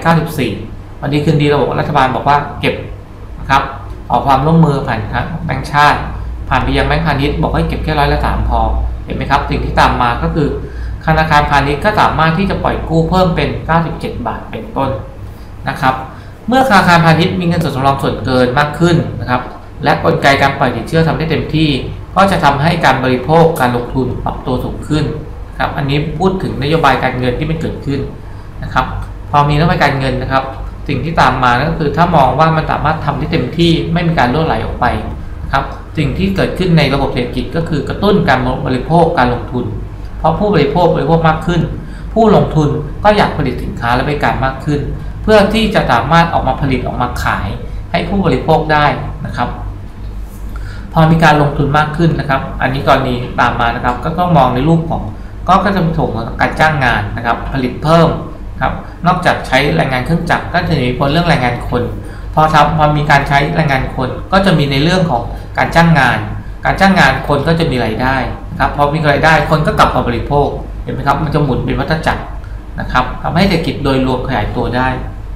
94วันดีคืนดีเราบอกว่ารัฐบาลบอกว่าเก็บนะครับขอความร่วมมือผ่านแบงก์ชาติผ่านไปยังแบงก์พาณิชย์บอกให้เก็บแค่3%พอเห็นไหมครับสิ่งที่ตามมาก็คือธนาคารพาณิชย์ก็สามารถที่จะปล่อยกู้เพิ่มเป็น97 บาทเป็นต้นนะครับเมื่อธนาคารพาณิชย์มีเงินสดสำรองส่วนเกินมากขึ้นนะครับและกลไกการปล่อยสินเชื่อทำได้เต็มที่ก็จะทำให้การบริโภคการลงทุนปรับตัวสูงขึ้นครับอันนี้พูดถึงนโยบายการเงินที่มันเกิดขึ้นนะครับพอมีนโยบายการเงินนะครับสิ่งที่ตามมาก็คือถ้ามองว่ามันสามารถทำได้เต็มที่ไม่มีการรั่วไหลออกไปนะครับสิ่งที่เกิดขึ้นในระบบเศรษฐกิจก็คือกระตุ้นการบริโภคการลงทุนเพราะผู้บริโภคมากขึ้นผู้ลงทุนก็อยากผลิตสินค้าและบริการมากขึ้นเพื่อที่จะสามารถออกมาผลิตออกมาขายให้ผู้บริโภคได้นะครับพอมีการลงทุนมากขึ้นนะครับอันนี้กรณีตามมานะครับก็ต้องมองในรูปของก็จะมีส่งการจ้างงานนะครับผลิตเพิ่มครับนอกจากใช้แรงงานเครื่องจักรก็จะมีผลเรื่องแรงงานคนพอมีการใช้แรงงานคนก็จะมีในเรื่องของการจ้างงานคนก็จะมีรายได้นะครับพอมีรายได้คนก็กลับมาบริโภคเห็นไหมครับมันจะหมุนเป็นวัฏจักรนะครับทำให้เศรษฐกิจโดยรวมขยายตัวได้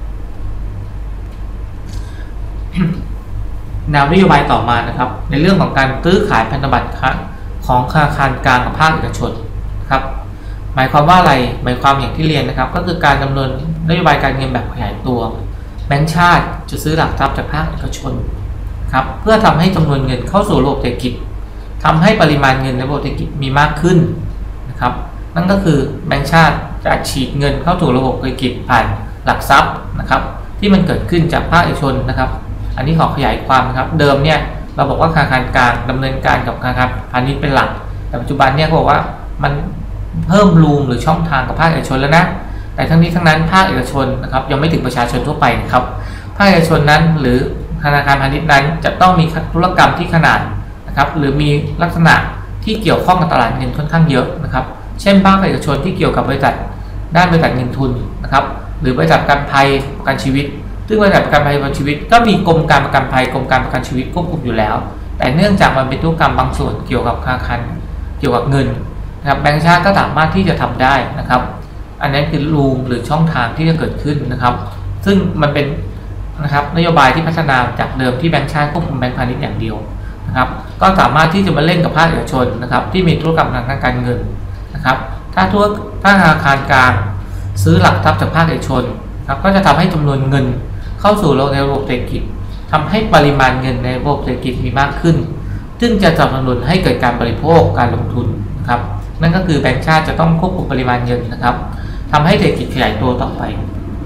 แนวนโยบายต่อมานะครับในเรื่องของการซื้อขายพันธบัตรของธนาคารกลางกับภาคเอกชนครับหมายความว่าอะไรหมายความอย่างที่เรียนนะครับก็คือการดำเนินนโยบายการเงินแบบขยายตัวแบงก์ชาติจะซื้อหลักทรัพย์จากภาคเอกชนครับเพื่อทำให้จำนวนเงินเข้าสู่ระบบเศรษฐกิจทำให้ปริมาณเงินในระบบเศรษฐกิจมีมากขึ้นนะครับนั่นก็คือแบงก์ชาติจะฉีดเงินเข้าสู่ระบบเศรษฐกิจผ่านหลักทรัพย์นะครับที่มันเกิดขึ้นจากภาคเอกชนนะครับอันนี้ขอขยายความนะครับเดิมเนี่ยเราบอกว่าธนาคารกลางดำเนินการกับธนาคารพาณิชย์เป็นหลักแต่ปัจจุบันเนี่ยเขาบอกว่ามันเพิ่มรูมหรือช่องทางกับภาคเอกชนแล้วนะแต่ทั้งนี้ทั้งนั้นภาคเอกชนนะครับยังไม่ถึงประชาชนทั่วไปนะครับภาคเอกชนนั้นหรือธนาคารพาณิชย์นั้นจะต้องมีธุรกรรมที่ขนาดนะครับหรือมีลักษณะที่เกี่ยวข้องกับตลาดเงินค่อนข้างเยอะนะครับเช่นภาคเอกชนที่เกี่ยวกับบริษัทด้านบริษัทเงินทุนนะครับหรือบริษัทประกันภัยประกันชีวิตซึ่งบริษัทประกันภัยประกันชีวิตก็มีกรมการประกันภัยกรมการประกันชีวิตควบคุมอยู่แล้วแต่เนื่องจากมันเป็นธุรกรรมบางส่วนเกี่ยวกับธนาคารเกี่ยวกับเงินนะครับแบงก์ชาติก็สามารถที่จะทำได้นะครับอันนั้นคือรูมหรือช่องทางที่จะเกิดขึ้นนะครับซึ่งมันเป็นนะครับนโยบายที่พัฒนาจากเดิมที่แบงก์ชาติควบคุมแบงก์พาณิชย์อย่างเดียวนะครับก็สามารถที่จะมาเล่นกับภาคเอกชนนะครับที่มีธุรกรรมทางการเงินนะครับถ้าธนาคารกลางซื้อหลักทรัพย์จากภาคเอกชนครับก็จะทำให้จำนวนเงินเข้าสู่ในระบบเศรษฐกิจทำให้ปริมาณเงินในระบบเศรษฐกิจมีมากขึ้นซึ่งจะสนับสนุนให้เกิดการบริโภคการลงทุนนะครับนั่นก็คือแบงก์ชาติจะต้องควบคุมปริมาณเงินนะครับทำให้เศรษฐกิจขยายตัวต่อไป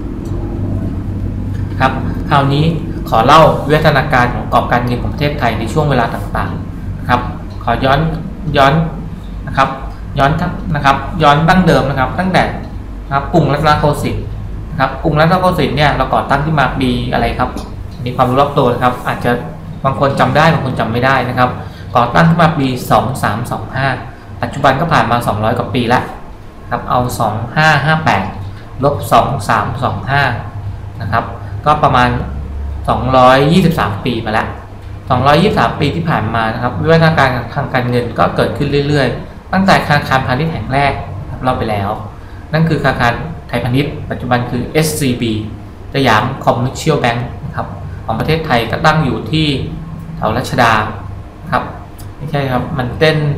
ครับคราวนี้ขอเล่าวิวัฒนาการของกรอบการเงินของประเทศไทยในช่วงเวลาต่างๆนะครับขอย้อนนะครับย้อนดั้งเดิมนะครับตั้งแต่ครับกรุงรัตนโกสินทร์นะครับกรุงรัตนโกสินทร์เนี่ยเราก่อตั้งที่มาปีอะไรครับมีความรู้รอบตัวนะครับอาจจะบางคนจำได้บางคนจำไม่ได้นะครับก่อตั้งขึ้นมาปี 2325 ปัจจุบันก็ผ่านมา200 กว่าปีแล้วครับเอา 2558 ลบ 2325 นะครับก็ประมาณ223 ปีมาแล้ว223 ปีที่ผ่านมานะครับวิวัฒนาการทางการเงินก็เกิดขึ้นเรื่อยๆตั้งแต่ธนาคารพาณิชย์แห่งแรกเราไปแล้วนั่นคือธนาคารไทยพาณิชย์ปัจจุบันคือ SCB สยามคอมเมอร์เชียลแบงก์นะครับของประเทศไทยก็ตั้งอยู่ที่แถวรัชดาครับไม่ใช่ครับมันเต้น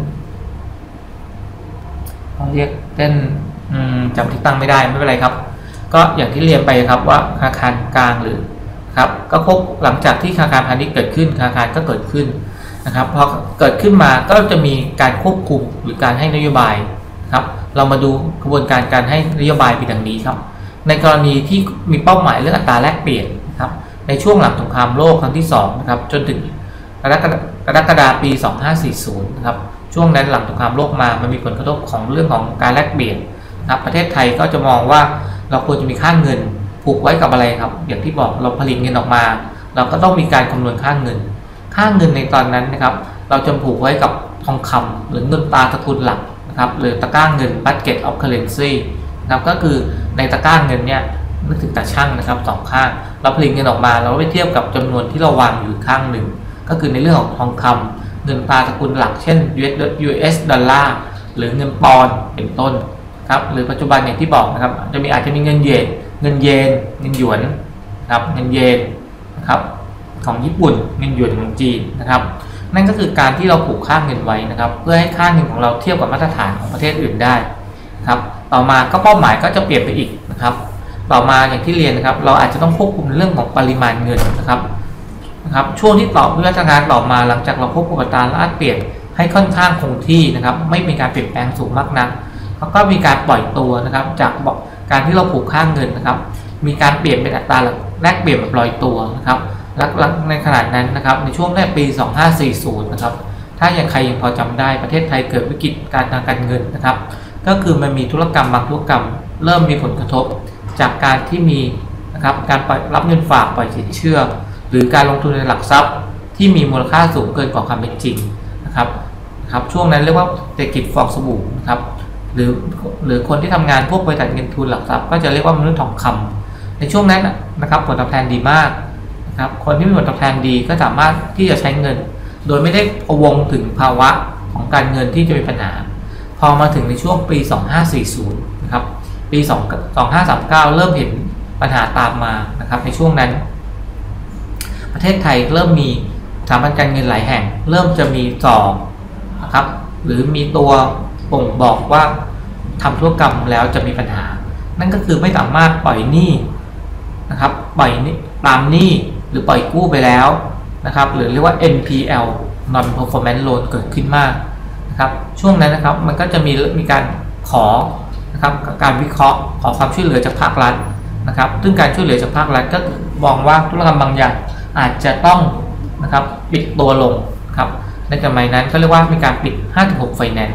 เขาเรียกเต้นจำที่ตั้งไม่ได้ไม่เป็นไรครับก็อย่างที่เรียนไปครับว่าธนาคารกลางหรือครับก็พบหลังจากที่ธนาคารพาณิชย์เกิดขึ้นธนาคารก็เกิดขึ้นนะครับพอเกิดขึ้นมาก็จะมีการควบคุมหรือการให้นโยบายครับเรามาดูกระบวนการให้นโยบายเป็นดังนี้ครับในกรณีที่มีเป้าหมายเรื่องอัตราแลกเปลี่ยนครับในช่วงหลังสงครามโลกครั้งที่2นะครับจนถึงกรกฎาคมปี 2540 นะครับช่วงนั้นหลังสงครามโลกมามันมีผลกระทบของเรื่องของการแลกเปลี่ยนนะครับประเทศไทยก็จะมองว่าเราควรจะมีค่าเงินผูกไว้กับอะไรครับอย่างที่บอกเราผลิตเงินออกมาเราก็ต้องมีการคำนวณค่าเงินในตอนนั้นนะครับเราจะผูกไว้กับทองคำหรือเงินตราสกุลหลักนะครับหรือตะกร้าเงิน basket of currency นะครับก็คือในตะกร้าเงินเนี่ยนึกถึงตาช่างนะครับ2 ข้างเราผลิตเงินออกมาเราไปเทียบกับจำนวนที่เราวางอยู่ข้างหนึ่งก็คือในเรื่องของทองคำเงินตราสกุลหลักเช่น US ดอลลาร์หรือเงินปอนด์เป็นต้นครับหรือปัจจุบันอย่างที่บอกนะครับอาจจะมีเงินเยนเงินหยวนครับเงินเยนนะครับของญี่ปุ่นเงินหยวนของจีนนะครับนั่นก็คือการที่เราผูกค่าเงินไว้นะครับเพื่อให้ค่าเงินของเราเทียบกับมาตรฐานของประเทศอื่นได้ครับต่อมาก็เป้าหมายก็จะเปลี่ยนไปอีกนะครับต่อมาอย่างที่เรียนนะครับเราอาจจะต้องควบคุมเรื่องของปริมาณเงินนะครับช่วงที่วิวัฒนาการต่อมาหลังจากเราควบคุมอัตราแลกเปลี่ยนให้ค่อนข้างคงที่นะครับไม่มีการเปลี่ยนแปลงสูงมากนักแล้วก็มีการปล่อยตัวนะครับจากการที่เราผูกค่าเงินนะครับมีการเปลี่ยนเป็นอัตราแลกเปลี่ยนแบบลอยตัวนะครับในขนาดนั้นนะครับในช่วงแรกปี 2540 นะครับถ้าอย่างใครยังพอจำได้ประเทศไทยเกิดวิกฤตทางการเงินนะครับก็คือมันมีธุรกรรมบางธุรกรรมเริ่มมีผลกระทบจากการที่มีนะครับการรับเงินฝากปล่อยสินเชื่อหรือการลงทุนในหลักทรัพย์ที่มีมูลค่าสูงเกินกว่าความเป็นจริงนะครับช่วงนั้นเรียกว่าเศรษฐกิจฟองสบู่นะครับหรือคนที่ทำงานพวกบริษัทเงินทุนหลักทรัพย์ก็จะเรียกว่ามนุษย์ทองคำในช่วงนั้นนะครับผลตอบแทนดีมากนะครับคนที่มีผลตอบแทนดีก็สามารถที่จะใช้เงินโดยไม่ได้พะวงถึงภาวะของการเงินที่จะมีปัญหาพอมาถึงในช่วงปี 2540 นะครับปี 2539 เริ่มเห็นปัญหาตามมานะครับในช่วงนั้นประเทศไทยเริ่มมีสถาบันการเงินหลายแห่งเริ่มจะมีสอบนะครับหรือมีตัวบ่งบอกว่าทำธุรกรรมแล้วจะมีปัญหานั่นก็คือไม่สามารถปล่อยหนี้นะครับปล่อยตามหนี้หรือปล่อยกู้ไปแล้วนะครับหรือเรียกว่า NPL non performance loan เกิดขึ้นมากนะครับช่วงนั้นนะครับมันก็จะมีการขอนะครับการวิเคราะห์ขอความช่วยเหลือจากภาครัฐนะครับซึ่งการช่วยเหลือจากภาครัฐก็มองว่าธุรกรรมบางอย่างอาจจะต้องนะครับปิดตัวลงครับในสมัยนั้นก็เรียกว่ามีการปิด 5-6 ไฟแนนซ์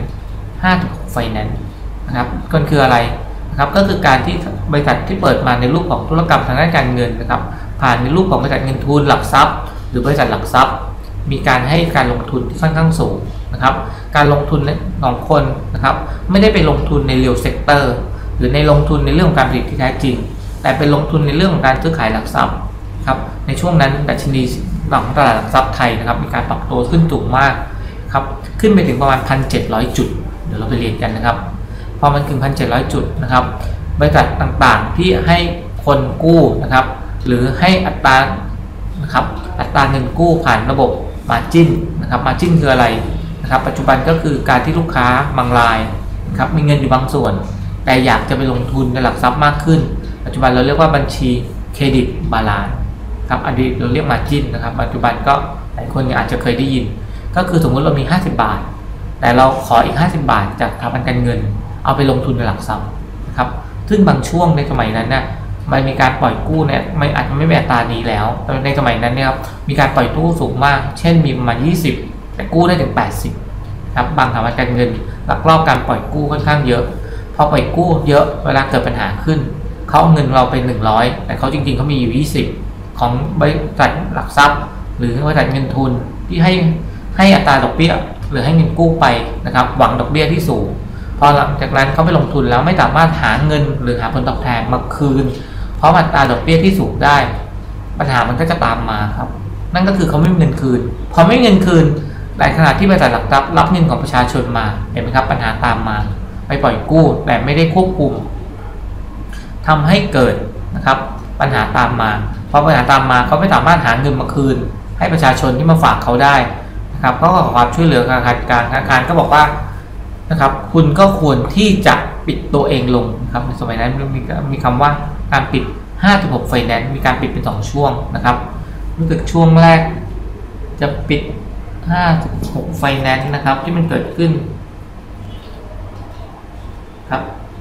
5-6 ไฟแนนซ์นะครับก็คืออะไรนะครับก็คือการที่บริษัทที่เปิดมาในรูปของธุรกรรมทางด้านการเงินนะครับผ่านในรูปของบริษัทเงินทุนหลักทรัพย์หรือบริษัทหลักทรัพย์มีการให้การลงทุนที่ค่อนข้างสูงนะครับการลงทุนของคนนะครับไม่ได้ไปลงทุนใน real sector หรือในลงทุนในเรื่องของการผลิตที่แท้จริงแต่เป็นลงทุนในเรื่องของการซื้อขายหลักทรัพย์ครับในช่วงนั้นดัชนีของตลาดหลักทรัพย์ไทยนะครับมีการปรับตัวขึ้นสูงมากครับขึ้นไปถึงประมาณ 1,700 จุดเดี๋ยวเราไปเรียนกันนะครับพอมันถึง 1,700 จุดนะครับบริษัทต่างๆที่ให้คนกู้นะครับหรือให้อัตรานะครับอัตราเงินกู้ผ่านระบบ Margin นะครับ Margin คืออะไรนะครับปัจจุบันก็คือการที่ลูกค้าบางรายนะครับมีเงินอยู่บางส่วนแต่อยากจะไปลงทุนในหลักทรัพย์มากขึ้นปัจจุบันเราเรียกว่าบัญชีเครดิตบาลานซ์ครับอดีตเราเรียก Margin นะครับปัจจุบันก็หลายคนอาจจะเคยได้ยินก็คือสมมุติเรามี50 บาทแต่เราขออีก50 บาทจากสถาบันการเงินเอาไปลงทุนในหลักทรัพย์นะครับซึ่งบางช่วงในสมัยนั้นเนี่ยมันมีการปล่อยกู้เนี่ยอาจจะไม่แบบตานี้แล้วแต่ในสมัยนั้นเนี่ยครับมีการปล่อยกู้สูงมากเช่นมีประมาณ20แต่กู้ได้ถึง80ครับบางสถาบันการเงินลักลอบการปล่อยกู้ค่อนข้างเยอะพอปล่อยกู้เยอะเวลาเกิดปัญหาขึ้นเขาเอาเงินเราไป100แต่เขาจริงๆเขามีอยู่20ของบริษัทหลักทรัพย์หรือบริษัทเงินทุนที่ให้อัตราดอกเบี้ยหรือให้เงินกู้ไปนะครับหวังดอกเบี้ยที่สูงพอหลังจากนั้นเขาไปลงทุนแล้วไม่สามารถหาเงินหรือหาผลตอบแทนมาคืนเพราะอัตราดอกเบี้ยที่สูงได้ปัญหามันก็จะตามมาครับนั่นก็คือเขาไม่มีเงินคืนพอไม่มีเงินคืนในขณะที่บริษัทหลักทรัพย์รับเงินของประชาชนมาเห็นไหมครับปัญหาตามมาไปปล่อยกู้แต่ไม่ได้ควบคุมทำให้เกิดนะครับปัญหาตามมาพอปัญหาตามมาเขาไม่สามารถหาเงินมาคืนให้ประชาชนที่มาฝากเขาได้นะครับก็ขอความช่วยเหลือธนาคารกลางธนาคารก็บอกว่านะครับคุณก็ควรที่จะปิดตัวเองลงนะครับในสมัยนั้นมีคำว่าการปิด 5-6 ไฟแนนซ์มีการปิดเป็น2ช่วงนะครับรู้สึกช่วงแรกจะปิด 5-6 ไฟแนนซ์นะครับที่มันเกิดขึ้นครับ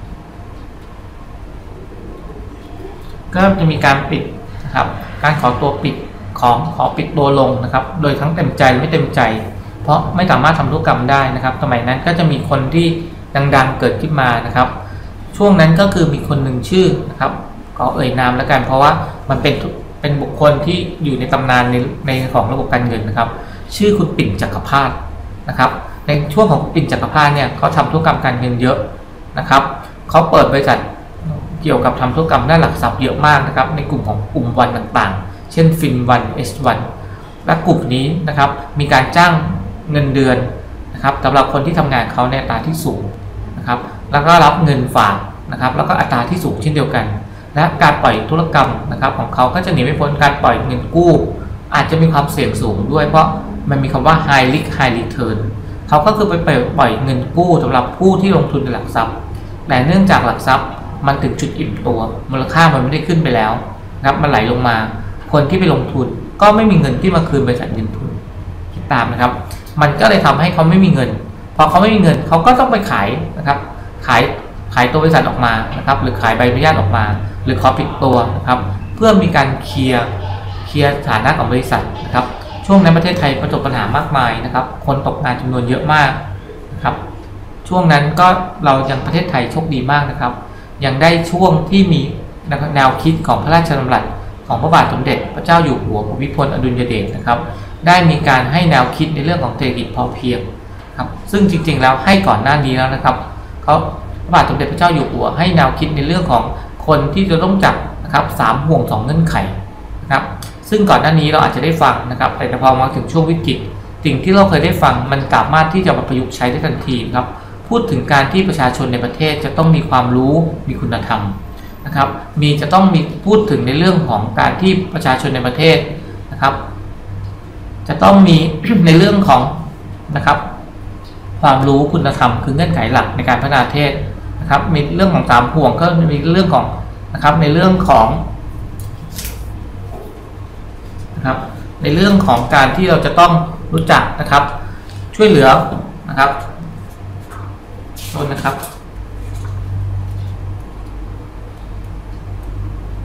ก็จะมีการปิดนะครับการขอตัวปิดขอปิดตัวลงนะครับโดยทั้งเต็มใจและไม่เต็มใจเพราะไม่สามารถทำธุรกรรมได้นะครับสมัยนั้นก็จะมีคนที่ดังๆเกิดขึ้นมานะครับช่วงนั้นก็คือมีคนหนึ่งชื่อนะครับขอเอ่ยนามแล้วกันเพราะว่ามันเป็นบุคคลที่อยู่ในตำนานในของระบบการเงินนะครับชื่อคุณปิ่นจักรพรรดินะครับในช่วงของปิ่นจักรพรรดิเนี่ยเขาทำธุรกรรมการเงินเยอะนะครับเขาเปิดบริษัทเกี่ยวกับทำธุรกรรมด้านหลักทรัพย์เยอะมากนะครับในกลุ่มของกลุ่มวันต่างๆเช่นฟินวัน S1 และกลุ่มนี้นะครับมีการจ้างเงินเดือนนะครับสำหรับคนที่ทำงานเขาในอัตราที่สูงนะครับแล้วก็รับเงินฝากนะครับแล้วก็อัตราที่สูงเช่นเดียวกันและการปล่อยธุรกรรมนะครับของเขาก็จะหนีไม่พ้นการปล่อยเงินกู้อาจจะมีความเสี่ยงสูงด้วยเพราะมันมีคำว่า high risk high return เขาก็คือไปปล่อยเงินกู้สำหรับผู้ที่ลงทุนในหลักทรัพย์แต่เนื่องจากหลักทรัพย์มันถึงจุดอิ่มตัวมูลค่ามันไม่ได้ขึ้นไปแล้วนะครับมันไหลลงมาคนที่ไปลงทุนก็ไม่มีเงินที่มาคืนบริษัทเงินทุนตามนะครับมันก็เลยทำให้เขาไม่มีเงินพอเขาไม่มีเงินเขาก็ต้องไปขายนะครับขายตัวบริษัทออกมานะครับหรือขายใบอนุญาตออกมาหรือขอปิดตัวนะครับเพื่อมีการเคลียร์ฐานะของบริษัทนะครับช่วงนั้นประเทศไทยประสบปัญหามากมายนะครับคนตกงานจำนวนเยอะมากนะครับช่วงนั้นก็เรายังประเทศไทยโชคดีมากนะครับยังได้ช่วงที่มีแนวคิดของพระราชดำรัสของพระบาทสมเด็จพระเจ้าอยู่หัวภูมิพลอดุลยเดชนะครับได้มีการให้แนวคิดในเรื่องของเศรษฐกิจพอเพียงครับซึ่งจริงๆแล้วให้ก่อนหน้านี้แล้วนะครับเขาพระบาทสมเด็จพระเจ้าอยู่หัวให้แนวคิดในเรื่องของคนที่จะต้องจับนะครับ3 ห่วง 2 เงื่อนไขนะครับซึ่งก่อนหน้านี้เราอาจจะได้ฟังนะครับแต่พอมาถึงช่วงวิกฤตสิ่งที่เราเคยได้ฟังมันสามารถที่จะมาประยุกต์ใช้ได้ทันทีครับพูดถึงการที่ประชาชนในประเทศจะต้องมีความรู้มีคุณธรรมนะครับจะต้องมีพูดถึงในเรื่องของการที่ประชาชนในประเทศนะครับจะต้องมี ในเรื่องของนะครับความรู้คุณธรรมคือเงื่อนไขหลักในการพัฒนาประเทศนะครับมีเรื่องของ3 ห่วงก็มีเรื่องของนะครับในเรื่องของนะครับในเรื่องของการที่เราจะต้องรู้จักนะครับช่วยเหลือนะครับโทษนะครับ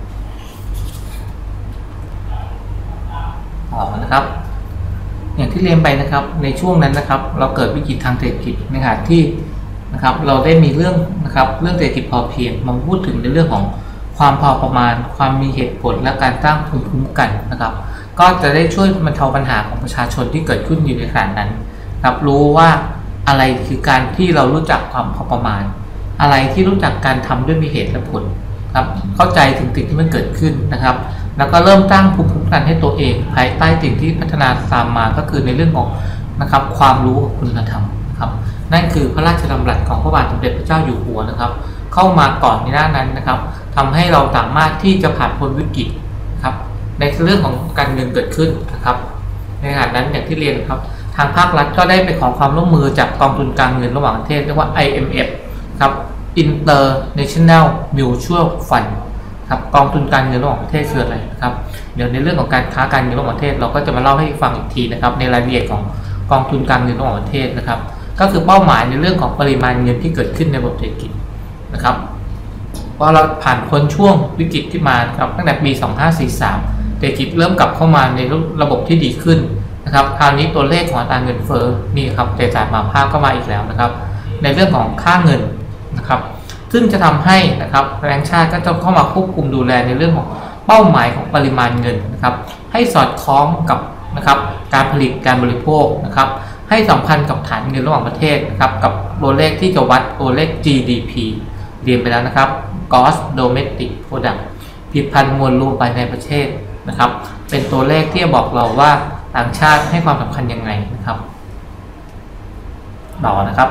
ต่อนะครับอย่างที่เรียนไปนะครับในช่วงนั้นนะครับเราเกิดวิกฤตทางเศรษฐกิจในขณะที่นะครับเราได้มีเรื่องนะครับเรื่องเศรษฐกิจพอเพียงมาพูดถึงในเรื่องของความพอประมาณความมีเหตุผลและการสร้างภูมิคุ้มกันนะครับก็จะได้ช่วยบรรเทาปัญหาของประชาชนที่เกิดขึ้นอยู่ในขณะนั้นครับรู้ว่าอะไรคือการที่เรารู้จักความพอประมาณอะไรที่รู้จักการทำด้วยมีเหตุและผลครับเข้าใจถึงสิ่งที่มันเกิดขึ้นนะครับแล้วก็เริ่มสร้างภูมิคุ้มกันให้ตัวเองภายใต้สิ่งที่พัฒนาตามมาก็คือในเรื่องของนะครับความรู้กับคุณธรรมครับนั่นคือพระราชดำรัสของพระบาทสมเด็จพระเจ้าอยู่หัวนะครับเข้ามาก่อนในหน้านั้นนะครับทำให้เราสามารถที่จะผ่านพ้นวิกฤตครับในเรื่องของการเงินเกิดขึ้นนะครับในขณะนั้นอย่างที่เรียนครับทางภาครัฐก็ได้ไปขอความร่วมมือจากกองทุนการเงินระหว่างประเทศเรียกว่า IMF ครับ International Mutual Fund ครับกองทุนการเงินระหว่างประเทศคืออะไรครับเดี๋ยวในเรื่องของการค้าการเงินระหว่างประเทศเราก็จะมาเล่าให้ฟังอีกทีนะครับในรายละเอียดของกองทุนการเงินระหว่างประเทศนะครับก็คือเป้าหมายในเรื่องของปริมาณเงินที่เกิดขึ้นในระบบเศรษฐกิจนะครับพอเราผ่านพ้นช่วงวิกฤตที่มาครับตั้งแต่ปี 2543 เศรษฐกิจเริ่มกลับเข้ามาในระบบที่ดีขึ้นนะครับคราวนี้ตัวเลขของอัตราเงินเฟ้อนี่ครับเศรษฐศาสตร์มหาภาคก็มาอีกแล้วนะครับในเรื่องของค่าเงินนะครับซึ่งจะทำให้นะครับแบงก์ชาติก็จะเข้ามาควบคุมดูแลในเรื่องของเป้าหมายของปริมาณเงินนะครับให้สอดคล้องกับนะครับการผลิตการบริโภคนะครับให้สัมพันธ์กับฐานเงินระหว่างประเทศนะครับกับตัวเลขที่จะวัดตัวเลข GDP เรียนไปแล้วนะครับ Gross Domestic Product ผลิตภัณฑ์มวลรวมภายในประเทศนะครับเป็นตัวเลขที่จะบอกเราว่าต่างชาติให้ความสำคัญยังไงนะครับต่อนะครับ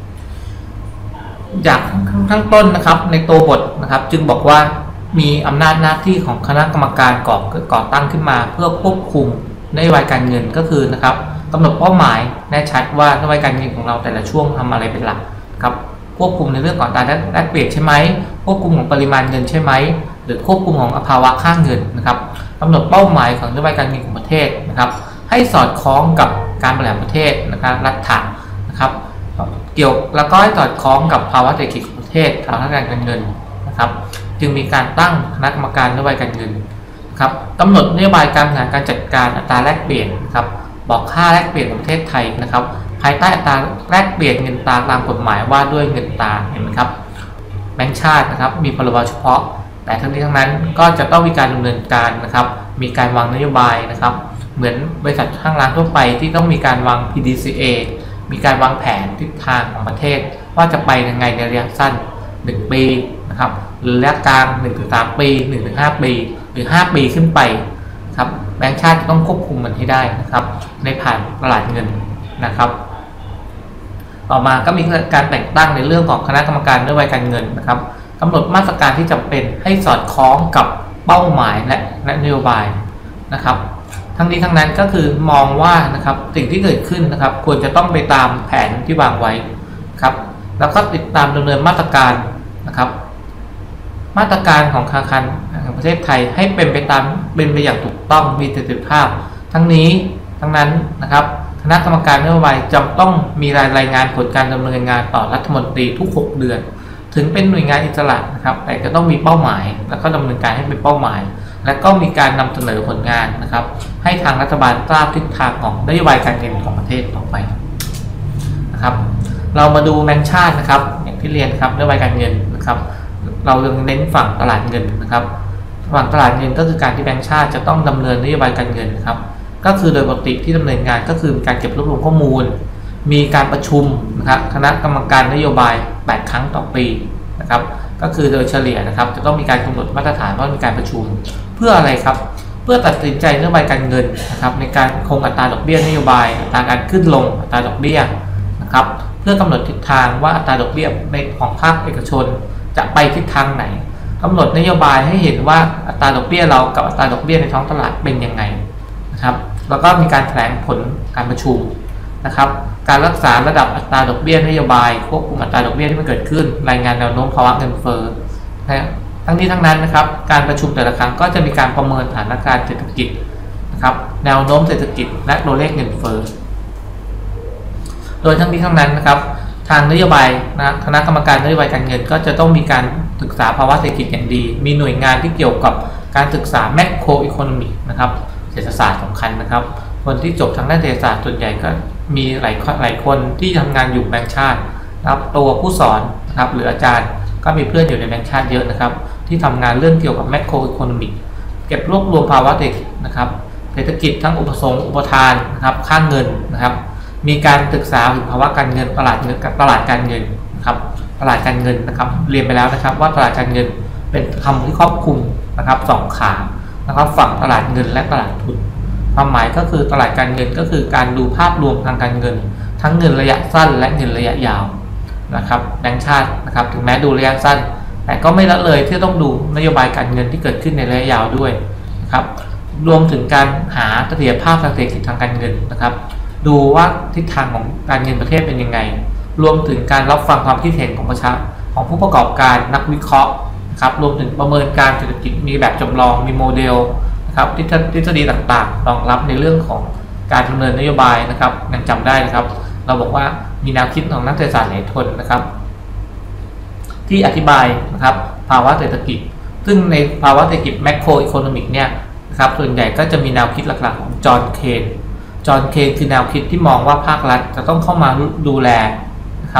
จากข้างต้นนะครับในตัวบทนะครับจึงบอกว่ามีอำนาจหน้าที่ของคณะกรรมการก่อตั้งขึ้นมาเพื่อควบคุมนโยบายการเงินก็คือนะครับกำหนดเป้าหมายแน่ชัดว่านโยบายการเงินของเราแต่ละช่วงทำอะไรเป็นหลักครับควบคุมในเรื่องของการแลกเปลี่ยนใช่ไหมควบคุมของปริมาณเงินใช่ไหมหรือควบคุมของภาวะค่าเงินนะครับกำหนดเป้าหมายของนโยบายการเงินของประเทศนะครับให้สอดคล้องกับการบริหารประเทศนะครับรัฐะนะครับเกี่ยวแล้วก็ให้สอดคล้องกับภาวะเศรษฐกิจของประเทศทางด้านการเงินนะครับจึงมีการตั้งคณะกรรมการนโยบายการเงินครับกำหนดนโยบายการบริหารการจัดการอัตราแลกเปลี่ยนนะครับบอกค่าแลกเปลี่ยนของประเทศไทยนะครับภายใต้อัตราแลกเปลี่ยนเงินตราตามกฎหมายว่าด้วยเงินตราเห็นไหมครับแบงก์ชาตินะครับมีพรบเฉพาะแต่ทั้งนี้ทั้งนั้นก็จะต้องมีการดำเนินการนะครับมีการวางนโยบายนะครับเหมือนบริษัทห้างร้านทั่วไปที่ต้องมีการวาง PDCA มีการวางแผนทิศทางของประเทศว่าจะไปยังไงในระยะสั้น1 ปีนะครับหรือระยะกลาง 1-3 ปี 1-5 ปีหรือ5 ปีขึ้นไปครับแบงก์ชาติต้องควบคุมมันให้ได้นะครับในผ่านตลาดเงินนะครับต่อมาก็มีการแต่งตั้งในเรื่องของคณะกรรมการนโยบายการเงินนะครับกำหนดมาตรการที่จำเป็นให้สอดคล้องกับเป้าหมายและนโยบายนะครับทั้งนี้ทั้งนั้นก็คือมองว่านะครับสิ่งที่เกิดขึ้นนะครับควรจะต้องไปตามแผนที่วางไว้ครับแล้วก็ติดตามดำเนินมาตรการนะครับมาตรการของธนาคารแห่งประเทศไทยให้เป็นไปอย่างถูกต้องมีประสิทธิภาพทั้งนี้ทั้งนั้นนะครับคณะกรรมการนโยบายจำต้องมีรายงานผลการดำเนินงานต่อรัฐมนตรีทุก6 เดือนถึงเป็นหน่วยงานอิสระนะครับแต่จะต้องมีเป้าหมายแล้วก็ดำเนินการให้เป็นเป้าหมายและก็มีการนำเสนอผลงานนะครับให้ทางรัฐบาลทราบทิศทางของนโยบายการเงินของประเทศต่อไปนะครับเรามาดูแบงก์ชาตินะครับอย่างที่เรียนครับนโยบายการเงินนะครับเราเน้นฝั่งตลาดเงินนะครับฝั่งตลาดเงินก็คือการที่แบงก์ชาติจะต้องดำเนินนโยบายการเงินนะครับก็คือโดยปกติที่ดำเนินงานก็คือการเก็บรวบรวมข้อมูลมีการประชุมนะครับคณะกรรมการนโยบาย8 ครั้งต่อปีนะครับก็คือโดยเฉลี่ยนะครับจะต้องมีการกำหนดมาตรฐานว่ามีการประชุมเพื่ออะไรครับเพื่อตัดสินใจนโยบายการเงินนะครับในการคงอัตราดอกเบี้ยนโยบายอัตราการขึ้นลงอัตราดอกเบี้ยนะครับเพื่อกำหนดทิศทางว่าอัตราดอกเบี้ยในของภาคเอกชนจะไปทิศทางไหนกำหนดนโยบายให้เห็นว่าอัตราดอกเบี้ยเรากับอัตราดอกเบี้ยในท้องตลาดเป็นยังไงนะครับแล้วก็มีการแถลงผลการประชุมนะครับการรักษาระดับอัตราดอกเบี้ยนโยบายควบคุมอัตราดอกเบี้ยที่มันเกิดขึ้นรายงานแนวโน้มภาวะเงินเฟ้อทั้งนี้ทั้งนั้นนะครับการประชุมแต่ละครั้งก็จะมีการประเมินสถานการณ์เศรษฐกิจนะครับแนวโน้มเศรษฐกิจและตัวเลขเงินเฟ้อโดยทั้งนี้ทั้งนั้นนะครับทางนโยบายคณะกรรมการนโยบายการเงินก็จะต้องมีการศึกษาภาวะเศรษฐกิจอย่างดีมีหน่วยงานที่เกี่ยวกับการศึกษาแมคโครอีโคโนมิกนะครับเศเศรษฐศาสตร์สำคัญนะครับคนที่จบทางด้านเศรษฐศาสตร์ส่วนใหญ่ก็มีหลายคนที่ทำงานอยู่แบงก์ชาตินะครับตัวผู้สอนนะครับหรืออาจารย์ก็มีเพื่อนอยู่ในแบงก์ชาติเยอะนะครับที่ทำงานเรื่องเกี่ยวกับแมคโครอีโคโนมิกเก็บรวบรวมภาวะเศรษฐกิจนะครับเศรษฐกิจทั้งอุปสงค์อุปทานนะครับค่าเงินนะครับมีการศึกษาถึงภาวะการเงินตลาดเงินกับตลาดการเงินนะครับตลาดการเงินนะครับเรียนไปแล้วนะครับว่าตลาดการเงินเป็นคำที่ครอบคลุมนะครับ2 ขานะครับฝั่งตลาดเงินและตลาดทุนความหมายก็คือตลาดการเงินก็คือการดูภาพรวมทางการเงินทั้งเงินระยะสั้นและเงินระยะยาวนะครับแบงก์ชาตินะครับถึงแม้ดูระยะสั้นแต่ก็ไม่ละเลยที่ต้องดูนโยบายการเงินที่เกิดขึ้นในระยะยาวด้วยนะครับรวมถึงการหาเสถียรภาพทางเศรษฐกิจทางการเงินนะครับดูว่าทิศทางของการเงินประเทศเป็นยังไงรวมถึงการรับฟังความคิดเห็นของของผู้ประกอบการนักวิเคราะห์นะครับรวมถึงประเมินการเศรษฐกิจมีแบบจำลองมีโมเดลนะครับทฤษฎีต่างๆรองรับในเรื่องของการดำเนินนโยบายนะครับยังจำได้นะครับเราบอกว่ามีแนวคิดของนักเศรษฐศาสตร์หลายคนนะครับที่อธิบายนะครับภาวะเศรษฐกิจซึ่งในภาวะเศรษฐกิจแมคโครอีโคโนมิกเนี่ยนะครับส่วนใหญ่ก็จะมีแนวคิดหลักๆของจอห์นเคนคือแนวคิดที่มองว่าภาครัฐจะต้องเข้ามาดูแลนะครับ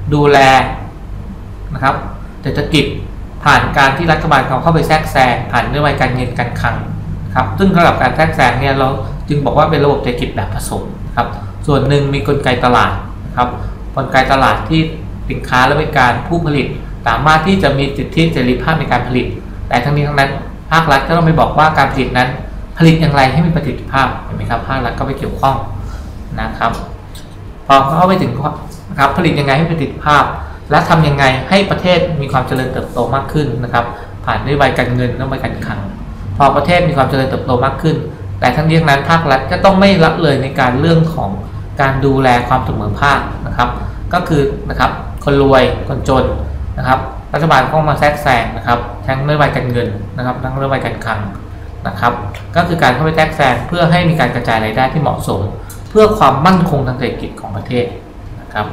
นะครับเศรษฐกิจผ่านการที่รัฐบาลเข้าไปแทรกแซงผ่านนโยบายการเงินการคลังครับซึ่งระดับการแทรกแซงเนี่ยเราจึงบอกว่าเป็นระบบเศรษฐกิจแบบผสมครับส่วนหนึ่งมีกลไกตลาดนะครับกลไกตลาดที่สินค้าและบริการผู้ผลิตสามารถที่จะมีสิทธิเสรีภาพในการผลิตแต่ทั้งนี้ทั้งนั้นภาครัฐก็ต้องไปบอกว่าการผลิตนั้นผลิตอย่างไรให้มีประสิทธิภาพเห็นไหมครับภาครัฐก็ไปเกี่ยวข้องนะครับพอเข้าไปถึงนะครับผลิตยังไงให้มีประสิทธิภาพและทำยังไงให้ประเทศมีความเจริญเติบโตมากขึ้นนะครับผ่านนโยบายการเงินนโยบายการคลังพอประเทศมีความเจริญเติบโตมากขึ้นแต่ทั้งนี้ทั้งนั้นภาครัฐก็ต้องไม่ละเลยในการเรื่องของการดูแลความเสมอภาคนะครับก็คือนะครับคนรวยคนจนนะครับรัฐบาลเข้ามาแทรกแซงนะครับทั้งนโยบายการเงินนะครับทั้งนโยบายการคลังนะครับก็คือการเข้าไปแทรกแซงเพื่อให้มีการกระจายรายได้ที่เหมาะสมเพื่อความมั่นคงทางเศรษฐกิจของประเทศนะครับ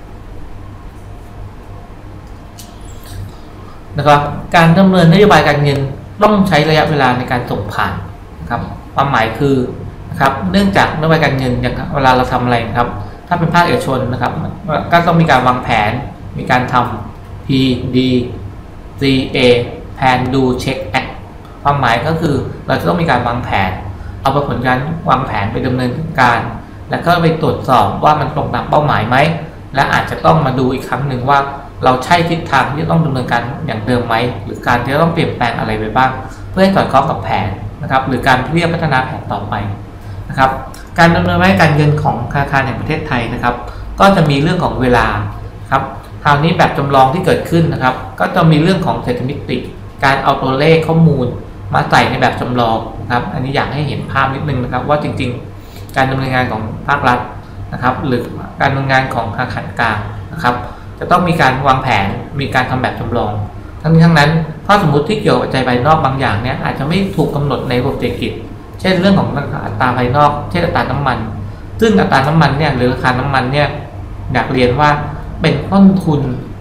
การดำเนินนโยบายการเงินต้องใช้ระยะเวลาในการส่งผ่านนะครับความหมายคือนะครับเนื่องจากนโยบายการเงินอย่างเวลาเราทำอะไรนะครับถ้าเป็นภาคเอกชนนะครับก็ต้องมีการวางแผนมีการทำ P D C A Plan Do Check Act ความหมายก็คือเราจะต้องมีการวางแผนเอาผลการวางแผนไปดำเนินการแล้วก็ไปตรวจสอบว่ามันตรงตามเป้าหมายไหมและอาจจะต้องมาดูอีกครั้งหนึ่งว่าเราใช่ทิศทางที่จะต้องดำเนินการอย่างเดิมไหมหรือการที่จะต้องเปลี่ยนแปลงอะไรไปบ้างเพื่อให้สอดคล้องกับแผนนะครับหรือการเรียกพัฒนาแผนต่อไปนะครับการดำเนินการเงินของธนาคารแห่งประเทศไทยนะครับก็จะมีเรื่องของเวลาครับคราวนี้แบบจำลองที่เกิดขึ้นนะครับก็จะมีเรื่องของเศรษฐมิติการเอาตัวเลขข้อมูลมาใส่ในแบบจำลองนะครับอันนี้อยากให้เห็นภาพนิดนึงนะครับว่าจริงๆการดำเนินงานของภาครัฐนะครับหรือการดำเนินงานของธนาคารกลางนะครับจะต้องมีการวางแผนมีการทำแบบจำลองทั้งนี้ทั้งนั้นถ้าสมมุติที่เกี่ยวกับปัจจัยภายนอกบางอย่างเนี่ยอาจจะไม่ถูกกำหนดในระบบเศรษฐกิจเช่นเรื่องของอัตราภายนอกเช่นอัตราน้ำมันซึ่งอัตราน้ำมันเนี่ยหรือราคาน้ำมันเนี่ยอยากเรียนว่าเป็นต้นทุน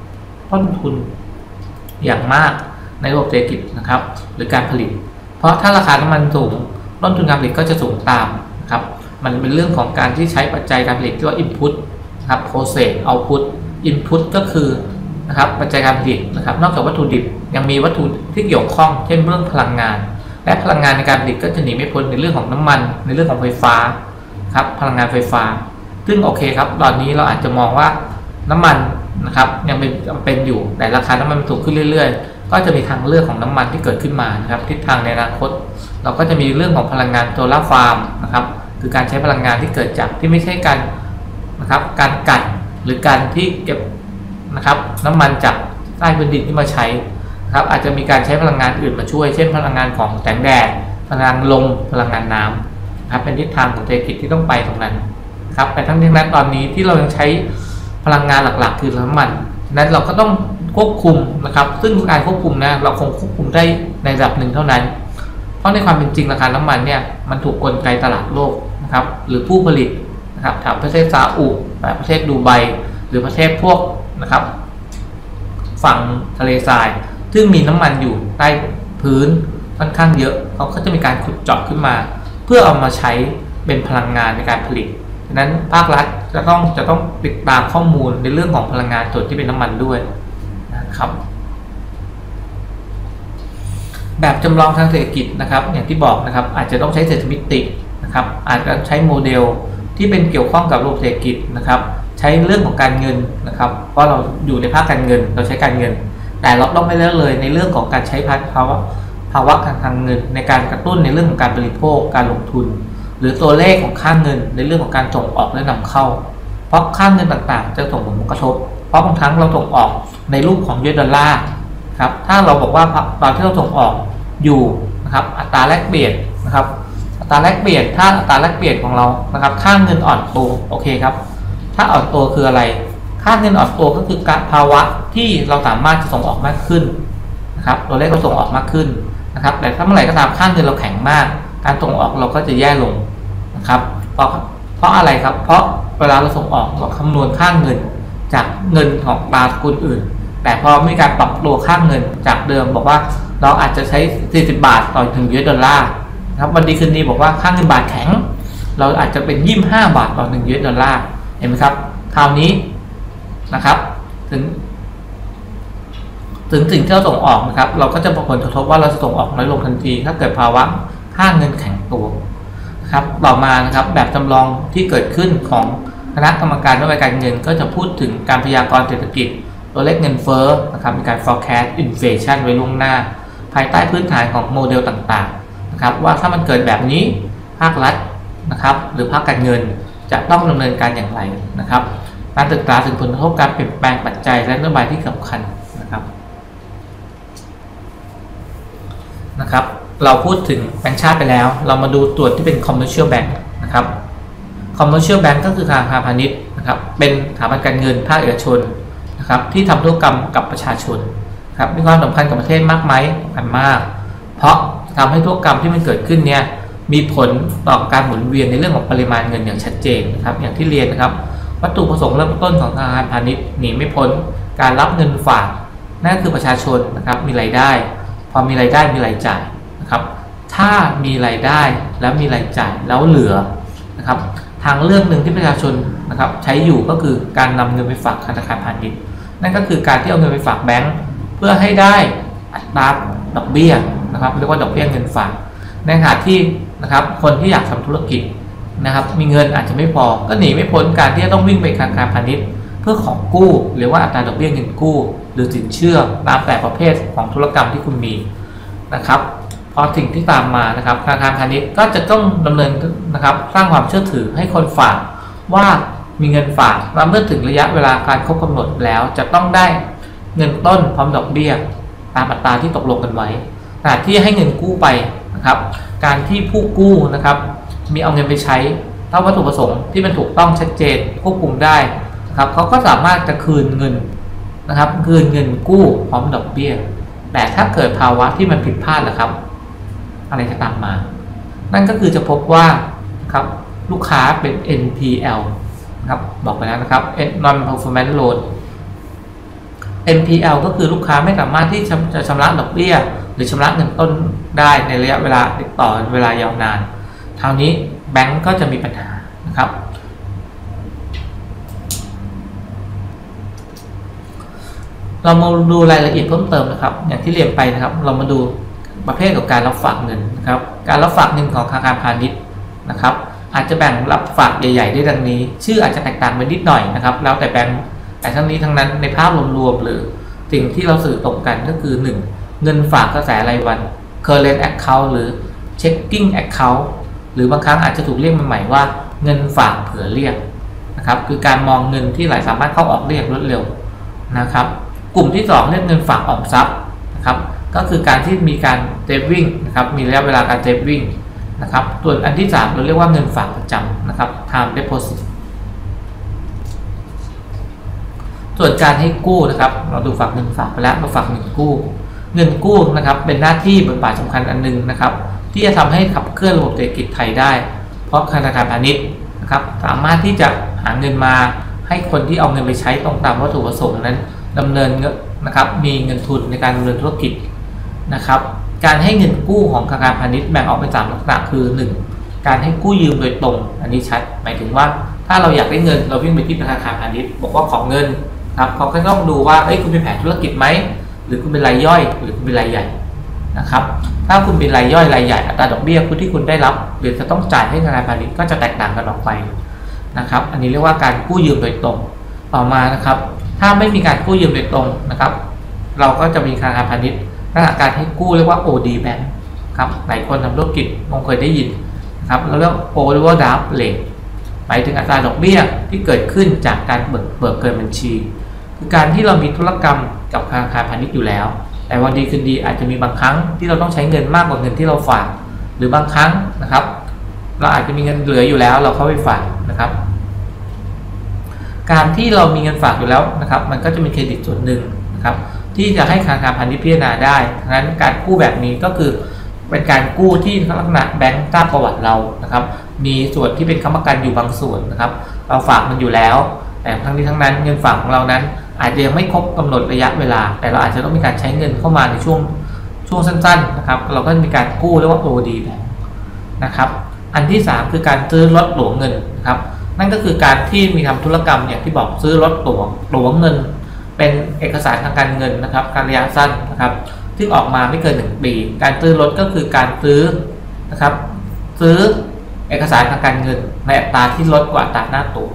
อย่างมากในระบบเศรษฐกิจนะครับหรือการผลิตเพราะถ้าราคาน้ำมันสูงต้นทุนการผลิตก็จะสูงตามนะครับมันเป็นเรื่องของการที่ใช้ปัจจัยการผลิตที่ว่า input นะครับ process output input ก็คือนะครับปัจจัยการผลิตนะครับนอกจากวัตถุดิบยังมีวัตถุที่เกี่ยวข้องเช่นเรื่องพลังงานและพลังงานในการผลิตก็จะหนีไม่พ้นในเรื่องของน้ำมันในเรื่องของไฟฟ้าครับพลังงานไฟฟ้าซึ่งโอเคครับตอนนี้เราอาจจะมองว่าน้ำมันนะครับยังเป็นจำเป็นอยู่แต่ราคาน้ำมันสูงขึ้นเรื่อยๆก็จะมีทางเลือกของน้ำมันที่เกิดขึ้นมานะครับทิศทางในอนาคตเราก็จะมีเรื่องของพลังงานโซลาร์ฟาร์มนะครับคือการใช้พลังงานที่เกิดจากที่ไม่ใช่การนะครับการกัดหรือการที่เก็บนะครับน้ำมันจากใต้พื้นดินที่มาใช้ครับอาจจะมีการใช้พลังงานอื่นมาช่วยเช่นพลังงานของแสงแดดพลังงานลมพลังงานน้ำครับเป็นทิศทางของเศรษฐกิจที่ต้องไปตรงนั้นครับแต่ทั้งนี้นั้นตอนนี้ที่เรายังใช้พลังงานหลักๆคือน้ำมันนั้นเราก็ต้องควบคุมนะครับซึ่งการควบคุมนะเราคงควบคุมได้ในระดับหนึ่งเท่านั้นเพราะในความเป็นจริงราคาน้ำมันเนี่ยมันถูกกลไกตลาดโลกนะครับหรือผู้ผลิตนะครับแถวประเทศซาอุแบบประเทศดูไบหรือประเทศพวกนะครับฝั่งทะเลทรายซึ่งมีน้ำมันอยู่ใต้พื้นค่อนข้างเยอะเขาก็จะมีการขุดเจาะขึ้นมาเพื่อเอามาใช้เป็นพลังงานในการผลิตดังนั้นภาครัฐจะต้องติดตามข้อมูลในเรื่องของพลังงานส่วนที่เป็นน้ำมันด้วยนะครับแบบจำลองทางเศรษฐกิจนะครับอย่างที่บอกนะครับอาจจะต้องใช้เศรษฐมิตินะครับอาจจะใช้โมเดลที่เป็นเกี่ยวข้องกับระบบเศรษฐกิจนะครับใช้เรื่องของการเงินนะครับเพราะเราอยู่ในภาคการเงินเราใช้การเงินแต่เราต้องไม่เลิกเลยในเรื่องของการใช้ภาวะทางเงินในการกระตุ้นในเรื่องของการบริโภคการลงทุนหรือตัวเลขของค่าเงินในเรื่องของการส่งออกและนำเข้าเพราะค่าเงินต่างๆจะส่งผลกระทบเพราะบางครั้งเราส่งออกในรูปของUSดอลลาร์ครับถ้าเราบอกว่าตอนที่เราส่งออกอยู่นะครับอัตราแลกเปลี่ยนนะครับอัตราแลกเปลี่ยนถ้าอัตราแลกเปลี่ยนของเรานะครับค่าเงินอ่อนตัวโอเคครับถ้าอ่อนตัวคืออะไรค่าเงินอ่อนตัวก็คือการภาวะที่เราสามารถจะส่งออกมากขึ้นนะครับตัวเลขเราส่งออกมากขึ้นนะครับแต่ถ้าเมื่อไหร่ก็ตามค่าเงินเราแข็งมากการส่งออกเราก็จะแย่ลงนะครับเพราะอะไรครับเพราะเวลาเราส่งออกเราคำนวณค่าเงินจากเงินของตราสกุลอื่นแต่พอมีการปรับตัวค่าเงินจากเดิมบอกว่าเราอาจจะใช้40 บาทต่อ1 USดอลลาร์ครับวันดีคืนดีบอกว่าค่าเงินบาทแข็งเราอาจจะเป็น25 บาทต่อ1 USดอลลาร์เห็นไหมครับคราวนี้นะครับถึงสิ่งที่เราส่งออกนะครับเราก็จะมีผลกระทบว่าเราจะส่งออกน้อยลงทันทีถ้าเกิดภาวะค่าเงินแข็งตัวนะครับต่อมานะครับแบบจำลองที่เกิดขึ้นของคณะกรรมการนโยบายการเงินก็จะพูดถึงการพยากรณ์เศรษฐกิจตัวเลขเงินเฟ้อนะครับมีการ forecast inflation ไว้ล่วงหน้าภายใต้พื้นฐานของโมเดลต่างๆนะครับว่าถ้ามันเกิดแบบนี้ภาครัฐนะครับหรือภาคการเงินจะต้องดำเนินการอย่างไรนะครับการศึกษาถึงผลกระทบการเปลี่ยนแปลงปัจจัยและนโยบายที่สำคัญนะครับเราพูดถึงแบงก์ชาติไปแล้วเรามาดูตัวที่เป็น commercial bank นะครับ commercial bank ก็คือธนาคารพาณิชย์นะครับเป็นสถาบันการเงินภาคเอกชนนะครับที่ทำธุรกรรมกับประชาชนครับมีความสำคัญกับประเทศมากไหมสำคัญมากเพราะทำให้ธุรกรรมที่มันเกิดขึ้นเนี่ยมีผลต่อการหมุนเวียนในเรื่องของปริมาณเงินอย่างชัดเจนนะครับอย่างที่เรียนนะครับวัตถุประสงค์เริ่มต้นของธนาคารพาณิชย์หนีไม่พ้นการรับเงินฝากนั่นคือประชาชนนะครับมีรายได้พอมีรายได้มีรายจ่ายนะครับถ้ามีรายได้แล้วมีรายจ่ายแล้วเหลือนะครับทางเลือกหนึ่งที่ประชาชนนะครับใช้อยู่ก็คือการนำเงินไปฝากธนาคารพาณิชย์นั่นก็คือการที่เอาเงินไปฝากแบงก์เพื่อให้ได้อัตราดอกเบี้ยนะครับเรียกว่าดอกเบี้ยเงินฝากในขณะที่นะครับคนที่อยากทำธุรกิจนะครับมีเงินอาจจะไม่พอก็หนีไม่พ้นการที่จะต้องวิ่งไปธนาคารพาณิชย์เพื่อของกู้หรือว่าอัตราดอกเบี้ยเงินกู้หรือสินเชื่อตามแต่ประเภทของธุรกรรมที่คุณมีนะครับพอสิ่งที่ตามมานะครับธนาคารพาณิชย์ก็จะต้องดำเนินนะครับสร้างความเชื่อถือให้คนฝากว่ามีเงินฝากและเมื่อถึงระยะเวลาการครบกำหนดแล้วจะต้องได้เงินต้นพร้อมดอกเบี้ยตามอัตราที่ตกลงกันไว้ขณะที่ให้เงินกู้ไปนะครับการที่ผู้กู้นะครับมีเอาเงินไปใช้ถ้าวัตถุประสงค์ที่มันถูกต้องชัดเจนควบคุมได้นะครับเขาก็สามารถจะคืนเงินนะครับคืนเงินกู้พร้อมดอกเบี้ยแต่ถ้าเกิดภาวะที่มันผิดพลาดล่ะครับอะไรจะตามมานั่นก็คือจะพบว่าครับลูกค้าเป็น NPL นะครับบอกไปแล้วนะครับ Non Performance Loan NPL ก็คือลูกค้าไม่สามารถที่จะชำระดอกเบี้ยหรือชำระเงินต้นได้ในระยะเวลาติดต่อเวลายาวนานคราวนี้แบงก์ก็จะมีปัญหานะครับเรามาดูรายละเอียดเพิ่มเติมนะครับอย่างที่เรียนไปนะครับเรามาดูประเภทของการรับฝากเงินนะครับการรับฝากเงินของธนาคารพาณิชย์นะครับอาจจะแบ่งรับฝากใหญ่ๆได้ดังนี้ชื่ออาจจะแตกต่างไปนิดหน่อยนะครับแล้วแต่แบงก์แต่ทั้งนี้ทั้งนั้นในภาพรวมๆหรือสิ่งที่เราสื่อตรงกันก็คือ 1. เงินฝากกระแสรายวัน current account หรือ checking account หรือบางครั้งอาจจะถูกเรียกใหม่ๆว่าเงินฝากเผื่อเรียกนะครับคือการมองเงินที่ไหลสามารถเข้าออกเรียกรวดเร็วนะครับกลุ่มที่ 2เรียกเงินฝากออมทรัพย์นะครับก็คือการที่มีการเซฟวิ่งนะครับมีระยะเวลาการเซฟวิ่งนะครับส่วนอันที่ 3เราเรียกว่าเงินฝากประจำนะครับ time deposit ส่วนการให้กู้นะครับเราดูฝากเงินฝากไปแล้วเราฝากเงินกู้นะครับเป็นหน้าที่บทบาทสำคัญอันนึงนะครับที่จะทำให้ขับเคลื่อนระบบเศรษฐกิจไทยได้เพราะธนาคารพาณิชย์นะครับสามารถที่จะหาเงินมาให้คนที่เอาเงินไปใช้ตรงตามวัตถุประสงค์นั้นดำเนินนะครับมีเงินทุนในการดำเนินธุรกิจนะครับการให้เงินกู้ของธนาคารพาณิชย์แบ่งออกเป็น3ลักษณะคือ 1. การให้กู้ยืมโดยตรงอันนี้ชัดหมายถึงว่าถ้าเราอยากได้เงินเราวิ่งไปที่ธนาคารพาณิชย์บอกว่าขอเงินครับเขาก็ต้องดูว่าคุณเป็นแผนธุรกิจไหมหรือคุณเป็นรายย่อยหรือคุณเป็นรายใหญ่นะครับถ้าคุณเป็นรายย่อยรายใหญ่อัตราดอกเบี้ยที่คุณได้รับหรือจะต้องจ่ายให้ธนาคารพาณิชย์ก็จะแตกต่างกันออกไปนะครับอันนี้เรียกว่าการกู้ยืมโดยตรงต่อมานะครับถ้าไม่มีการกู้ยืมโดยตรงนะครับเราก็จะมีธนาคารพาณิชย์ลักษณะการให้กู้เรียกว่า OD Bank ครับหลายคนทำธุรกิจคงเคยได้ยินครับเราเรียก Overdraft Rate หมายถึงอัตราดอกเบี้ยที่เกิดขึ้นจากการเบิกเกินบัญชีคือการที่เรามีธุรกรรมกับธนาคารพาณิชย์อยู่แล้วแต่วันดีคืนดีอาจจะมีบางครั้งที่เราต้องใช้เงินมากกว่าเงินที่เราฝากหรือบางครั้งนะครับเราอาจจะมีเงินเหลืออยู่แล้วเราเข้าไปฝากนะครับการที่เรามีเงินฝากอยู่แล้วนะครับมันก็จะมีเครดิตส่วนหนึ่งนะครับที่จะให้ธนาคารพาณิชย์พิจารณาได้ดังนั้นการกู้แบบนี้ก็คือเป็นการกู้ที่ลักษณะแบงก์ทราบประวัติเรานะครับมีส่วนที่เป็นค้ำประกันอยู่บางส่วนนะครับเราฝากมันอยู่แล้วแต่ทั้งนี้ทั้งนั้นเงินฝากของเรานั้นอาจจะยังไม่ครบกำหนดระยะเวลาแต่เราอาจจะต้องมีการใช้เงินเข้ามาในช่วงสั้นๆนะครับเราก็มีการกู้เรียกว่า OD นะครับอันที่3คือการซื้อรถตั๋วเงินนะครับนั่นก็คือการที่มีทำธุรกรรมอย่างที่บอกซื้อรถตั๋วเงินเป็นเอกสารทางการเงินนะครับการระยะสั้นนะครับที่ออกมาไม่เกิน1 ปีการซื้อรถก็คือการซื้อนะครับซื้อเอกสารทางการเงินในอัตราที่ลดกว่าอัตราหน้าตั๋ว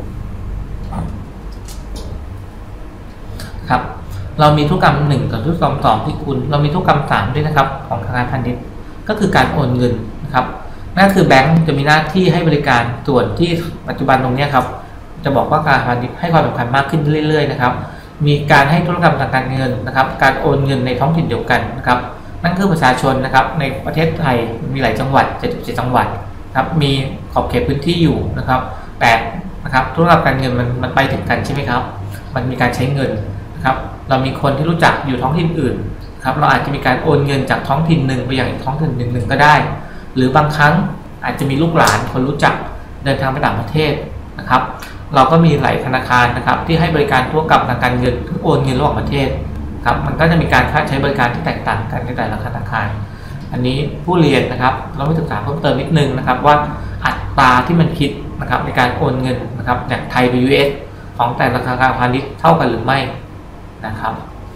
ครับเรามีธุรกรรม1กับธุรกรรม2ที่คุณเรามีธุรกรรม3ด้วยนะครับของธนาคารพาณิชย์ก็คือการโอนเงินนะครับนั่นคือแบงก์จะมีหน้าที่ให้บริการส่วนที่ปัจจุบันตรงนี้ครับจะบอกว่าธนาคารพาณิชย์ให้ความสำคัญมากขึ้นเรื่อยๆนะครับมีการให้ธุรกรรมทางการเงินนะครับการโอนเงินในท้องถิ่นเดียวกันนะครับนั่นคือประชาชนนะครับในประเทศไทยมีหลายจังหวัด77 จังหวัดครับมีขอบเขตพื้นที่อยู่นะครับแต่นะครับธุรกรรมการเงินมันไปถึงกันใช่ไหมครับมันมีการใช้เงินนะครับเรามีคนที่รู้จักอยู่ท้องถิ่นอื่นครับเราอาจจะมีการโอนเงินจากท้องถิ่นหนึ่งไปยังอีกท้องถิ่นหนึ่งก็ได้หรือบางครั้งอาจจะมีลูกหลานคนรู้จักเดินทางไปต่างประเทศนะครับเราก็มีหลายธนาคารนะครับที่ให้บริการธุรกรรมทางการเงินโอนเงินระหว่างประเทศครับมันก็จะมีการค่าใช้บริการที่แตกต่างกันในแต่ละธนาคารอันนี้ผู้เรียนนะครับเราไม่ศึกษาเพิ่มเติมนิดนึงนะครับว่าอัตราที่มันคิดนะครับในการโอนเงินนะครับจากไทยไป US ของแต่ละธนาคารพาณิชย์เท่ากันหรือไม่นะครับ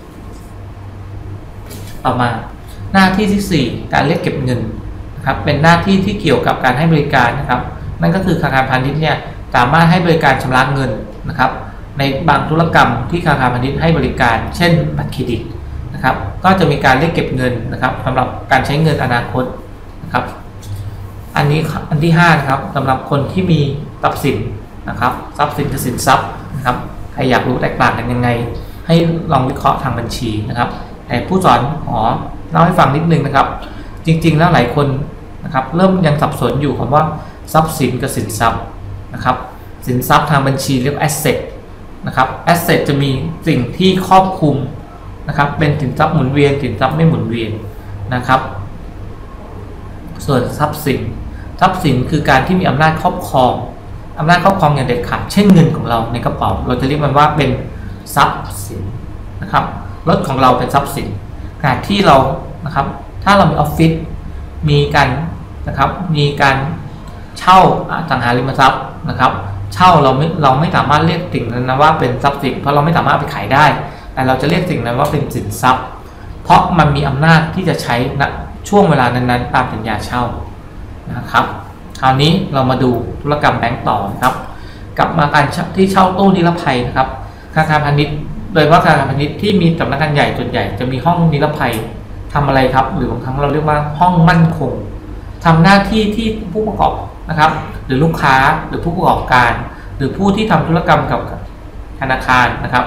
ต่อมาหน้าที่ที่4การเรียกเก็บเงินนะครับเป็นหน้าที่ที่เกี่ยวกับการให้บริการนะครับนั่นก็คือธนาคารพาณิชย์เนี่ยสามารถให้บริการชำระเงินนะครับในบางธุรกรรมที่ธนาคารพาณิชย์ให้บริการเช่นบัตรเครดิตนะครับก็จะมีการเรียกเก็บเงินนะครับสำหรับการใช้เงินอนาคตนะครับอันที่5นะครับสำหรับคนที่มีทรัพย์สินนะครับทรัพย์สินกับสินทรัพย์นะครับใครอยากรู้แตกต่างกันยังไงให้ลองวิเคราะห์ทางบัญชีนะครับแต่ผู้สอนขอเล่าให้ฟังนิดนึงนะครับจริงๆแล้วหลายคนนะครับเริ่มยังสับสนอยู่คำว่าทรัพย์สินกับสินทรัพย์นะครับสินทรัพย์ทางบัญชีเรียก asset นะครับ asset จะมีสิ่งที่ครอบคลุมนะครับเป็นสินทรัพย์หมุนเวียนสินทรัพย์ไม่หมุนเวียนนะครับส่วนทรัพย์สินคือการที่มีอำนาจครอบครองอย่างเด็ดขาดเช่นเงินของเราในกระเป๋าเราจะเรียกมันว่าเป็นทรัพย์สินนะครับรถของเราเป็นทรัพย์สินขณะที่เรานะครับถ้าเรามีออฟฟิศมีการนะครับมีการเช่าอสังหาริมทรัพย์นะครับเช่าเราไม่สามารถเรียกสิ่งนั้นว่าเป็นทรัพย์สินเพราะเราไม่สามารถไปขายได้แต่เราจะเรียกสิ่งนั้นว่าเป็นสินทรัพย์เพราะมันมีอำนาจที่จะใช้ณช่วงเวลานั้นๆตามสัญญาเช่านะครับคราวนี้เรามาดูธุรกรรมแบงก์ต่อนะครับกลับมาการที่เช่าตู้นิรภัยนะครับธนาคารพาณิชย์โดยเฉพาะธนาคารพาณิชย์ที่มีสำนักงานใหญ่ส่วนใหญ่จะมีห้องนิรภัยทำอะไรครับหรือบางครั้งเราเรียกว่าห้องมั่นคงทำหน้าที่ที่ผู้ประกอบนะครับหรือลูกค้าหรือผู้ประกอบการหรือผู้ที่ทำธุรกรรมกับธนาคารนะครับ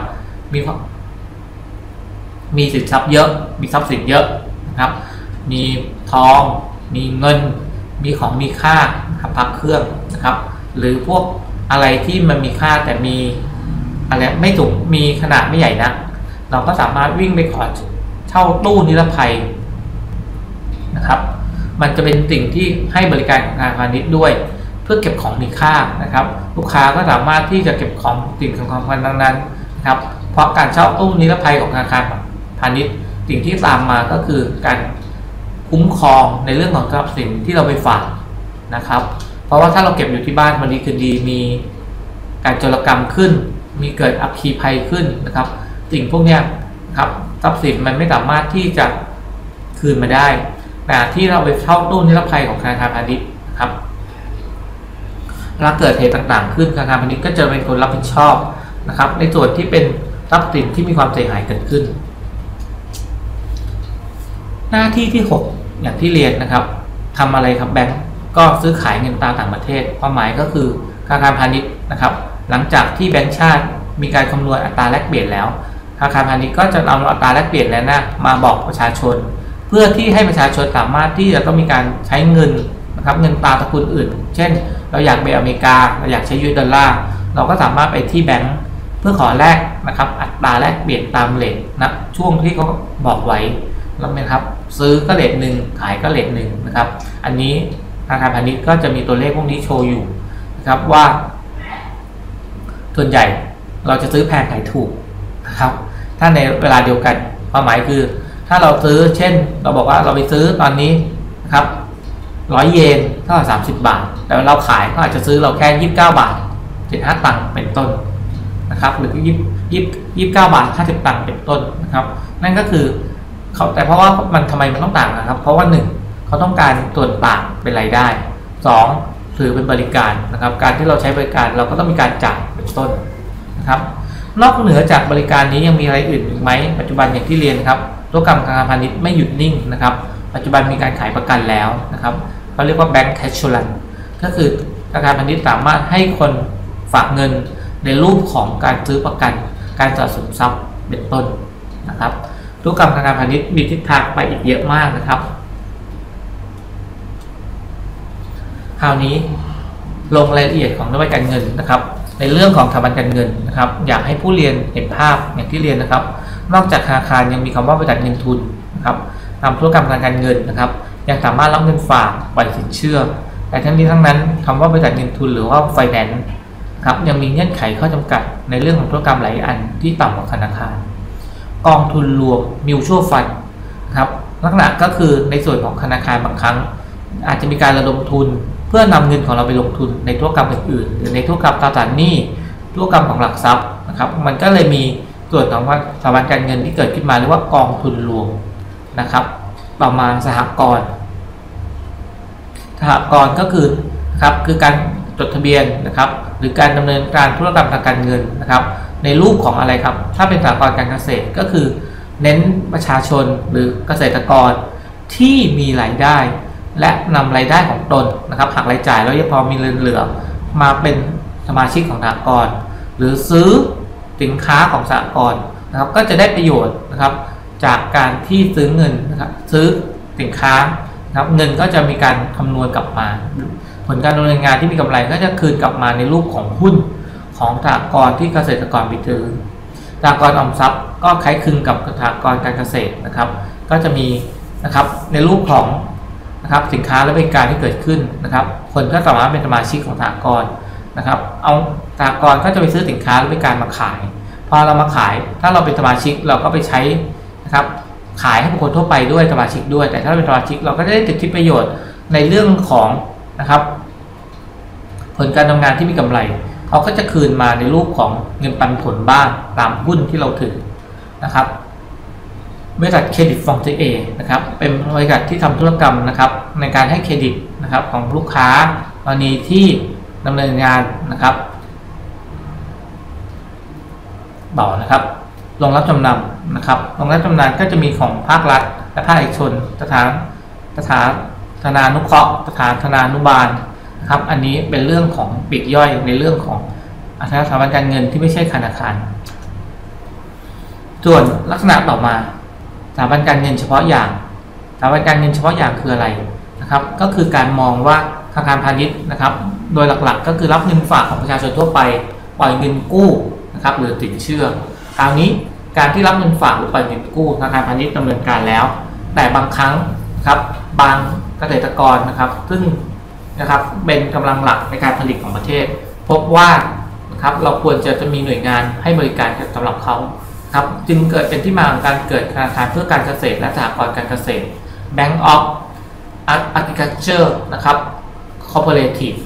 มีสินทรัพย์เยอะมีทรัพย์สินเยอะนะครับมีทองมีเงินมีของมีค่าพระเครื่องนะครับหรือพวกอะไรที่มันมีค่าแต่มีอะไรไม่สูงมีขนาดไม่ใหญ่นะเราก็สามารถวิ่งไปขอเช่าตู้นิรภัยนะครับมันจะเป็นสิ่งที่ให้บริการธนาคารพาณิชย์ด้วยเพื่อเก็บของมีค่านะครับลูกค้าก็สามารถที่จะเก็บของสิ่งสำคัญนั้นนะครับเพราะการเช่าตู้นิรภัยของธนาคารพาณิชย์สิ่งที่ตามมาก็คือการคุ้มครองในเรื่องของทรัพย์สินที่เราไปฝากนะครับเพราะว่าถ้าเราเก็บอยู่ที่บ้านวันดีคืนดีมีการโจรกรรมขึ้นมีเกิดอัคคีภัยขึ้นนะครับสิ่งพวกนี้ครับทรัพย์สินมันไม่สามารถที่จะคืนมาได้แต่ที่เราไปเข้าตู้นิรภัยของธนาคารพาณิชย์ครับแล้วเกิดเหตุต่างๆขึ้นธนาคารพาณิชย์ก็จะเป็นคนรับผิดชอบนะครับในส่วนที่เป็นทรัพย์สินที่มีความเสียหายเกิดขึ้นหน้าที่ที่ 6อย่างที่เรียนนะครับทำอะไรครับแบงก์ก็ซื้อขายเงินตราต่างประเทศความหมายก็คือธนาคารพาณิชย์นะครับหลังจากที่แบงก์ชาติมีการคำนวณอัตราแลกเปลี่ยนแล้วธนาคารพาณิชย์ก็จะเอาอัตราแลกเปลี่ยนนั้นมาบอกประชาชนเพื่อที่ให้ประชาชนสามารถที่จะต้องมีการใช้เงินนะครับเงินตราตระกูลอื่นเช่นเราอยากไปอเมริกาเราอยากใช้ยูเอสดอลลาร์เราก็สามารถไปที่แบงก์เพื่อขอแลกนะครับอัตราแลกเปลี่ยนตามเรทนะช่วงที่เขาบอกไว้แล้วนะครับซื้อก็เรทหนึ่งขายก็เรทหนึ่งนะครับอันนี้ธนาคารพาณิชย์ก็จะมีตัวเลขพวกนี้โชว์อยู่นะครับว่าส่วนใหญ่เราจะซื้อแพงขายถูกนะครับถ้าในเวลาเดียวกันความหมายคือถ้าเราซื้อเช่นเราบอกว่าเราไปซื้อตอนนี้นะครับ100 เยนเท่ากับ30 บาทแต่เราขายก็อาจจะซื้อเราแค่29 บาท75 ตังค์เป็นต้นนะครับหรือ29 บาท50 ตังค์เป็นต้นนะครับนั่นก็คือเขาแต่เพราะว่ามันทำไมมันต้องต่างนะครับเพราะว่า1เขาต้องการส่วนต่างเป็นรายได้2ถือเป็นบริการนะครับการที่เราใช้บริการเราก็ต้องมีการจ่ายเป็นต้นนะครับนอกเหนือจากบริการนี้ยังมีอะไรอื่นอีกไหมปัจจุบันอย่างที่เรียนครับธุรกรรมธนาคารพาณิชย์ไม่หยุดนิ่งนะครับปัจจุบันมีการขายประกันแล้วนะครับเขาเรียกว่า Bank Assurance ก็คือธนาคารพาณิชย์สามารถให้คนฝากเงินในรูปของการซื้อประกันการสะสมทรัพย์เป็นต้นนะครับธุรกรรมธนาคารพาณิชย์มีทิศทางไปอีกเยอะมากนะครับคราวนี้ลงรายละเอียดของนโยบายการเงินนะครับในเรื่องของสถาบันการเงินนะครับอยากให้ผู้เรียนเห็นภาพอย่างที่เรียนนะครับนอกจากธนาคารยังมีคำว่าบริษัทเงินทุนนะครับทำธุรกรรมทางการเงินนะครับยังสามารถรับเงินฝากปล่อยสินเชื่อแต่ทั้งนี้ทั้งนั้นคำว่าบริษัทเงินทุนหรือว่า Finance ครับยังมีเงื่อนไขข้อจำกัดในเรื่องของธุรกรรมหลายอันที่ต่ำกว่าธนาคารกองทุนรวม Mutual Fund ครับลักษณะก็คือในส่วนของธนาคารบางครั้งอาจจะมีการระดมทุนเพื่อนำเงินของเราไปลงทุนในธุรกรรมอื่นๆหรือในธุรกรรมตราสารหนี้ธุรกรรมของหลักทรัพย์นะครับมันก็เลยมีส่วนของสถาบันการเงินที่เกิดขึ้นมาเรียกว่ากองทุนรวมนะครับต่อมาสหกรณ์ก็คือนะครับคือการจดทะเบียนนะครับหรือการดำเนินการธุรกรรมทางการเงินนะครับในรูปของอะไรครับถ้าเป็นสหกรณ์การเกษตรก็คือเน้นประชาชนหรือเกษตรกรที่มีรายได้และนำรายได้ของตนนะครับหักรายจ่ายแล้วยังพอมีเงินเหลือมาเป็นสมาชิกของสหกรณ์หรือซื้อสินค้าของสหกรณ์นะครับก็จะได้ประโยชน์นะครับจากการที่ซื้อเงินนะครับซื้อสินค้านะครับเงินก็จะมีการคำนวณกลับมาผลการดำเนินงานที่มีกำไรก็จะคืนกลับมาในรูปของหุ้นของสหกรณ์ที่เกษตรกรไปซื้อสหกรณ์ออมทรัพย์ก็คล้ายคลึงกับสหกรณ์การเกษตรนะครับก็จะมีนะครับในรูปของนะครับสินค้าและบริการที่เกิดขึ้นนะครับคนก็สามารถเป็นสมาชิกของสหกรณ์นะครับเอาสหกรณ์ก็จะไปซื้อสินค้าและบริการมาขายพอเรามาขายถ้าเราเป็นสมาชิกเราก็ไปใช้นะครับขายให้บุคคลทั่วไปด้วยสมาชิกด้วยแต่ถ้าเราเป็นสมาชิกเราก็จะได้สิทธิประโยชน์ในเรื่องของนะครับผลการทำงานที่มีกำไรเขาก็จะคืนมาในรูปของเงินปันผลบ้างตามหุ้นที่เราถือนะครับบริษัทเครดิตฟองเจเอนะครับเป็นบริษัทที่ทำธุรกรรมนะครับในการให้เครดิตนะครับของลูกค้ากรณีที่ดำเนินงานนะครับต่อนะครับโรงรับจำนำนะครับโรงรับจำนำก็จะมีของภาครัฐและภาคเอกชนสถานธนานุเคราะห์สถานธนานุบาลนะครับอันนี้เป็นเรื่องของปลีกย่อยในเรื่องของสถาบันการเงินที่ไม่ใช่ธนาคารส่วนลักษณะต่อมาสถาบันการเงินเฉพาะอย่างสถาบันการเงินเฉพาะอย่างคืออะไรนะครับก็คือการมองว่าธนาคารพาณิชย์นะครับโดยหลักๆก็คือรับเงินฝากของประชาชนทั่วไปปล่อยเงินกู้นะครับหรือสินเชื่อคราวนี้การที่รับเงินฝากหรือปล่อยเงินกู้ธนาคารพาณิชย์ดำเนินการแล้วแต่บางครั้งครับบางเกษตรกรนะครับซึ่งนะครับเป็นกำลังหลักในการผลิตของประเทศพบว่านะครับเราควรจะมีหน่วยงานให้บริการสำหรับเขาครับจึงเกิดเป็นที่มาของการเกิดธนาคารเพื่อการเกษตรและสหกรณ์การเกษตร Bank of Agriculture นะครับ Cooperative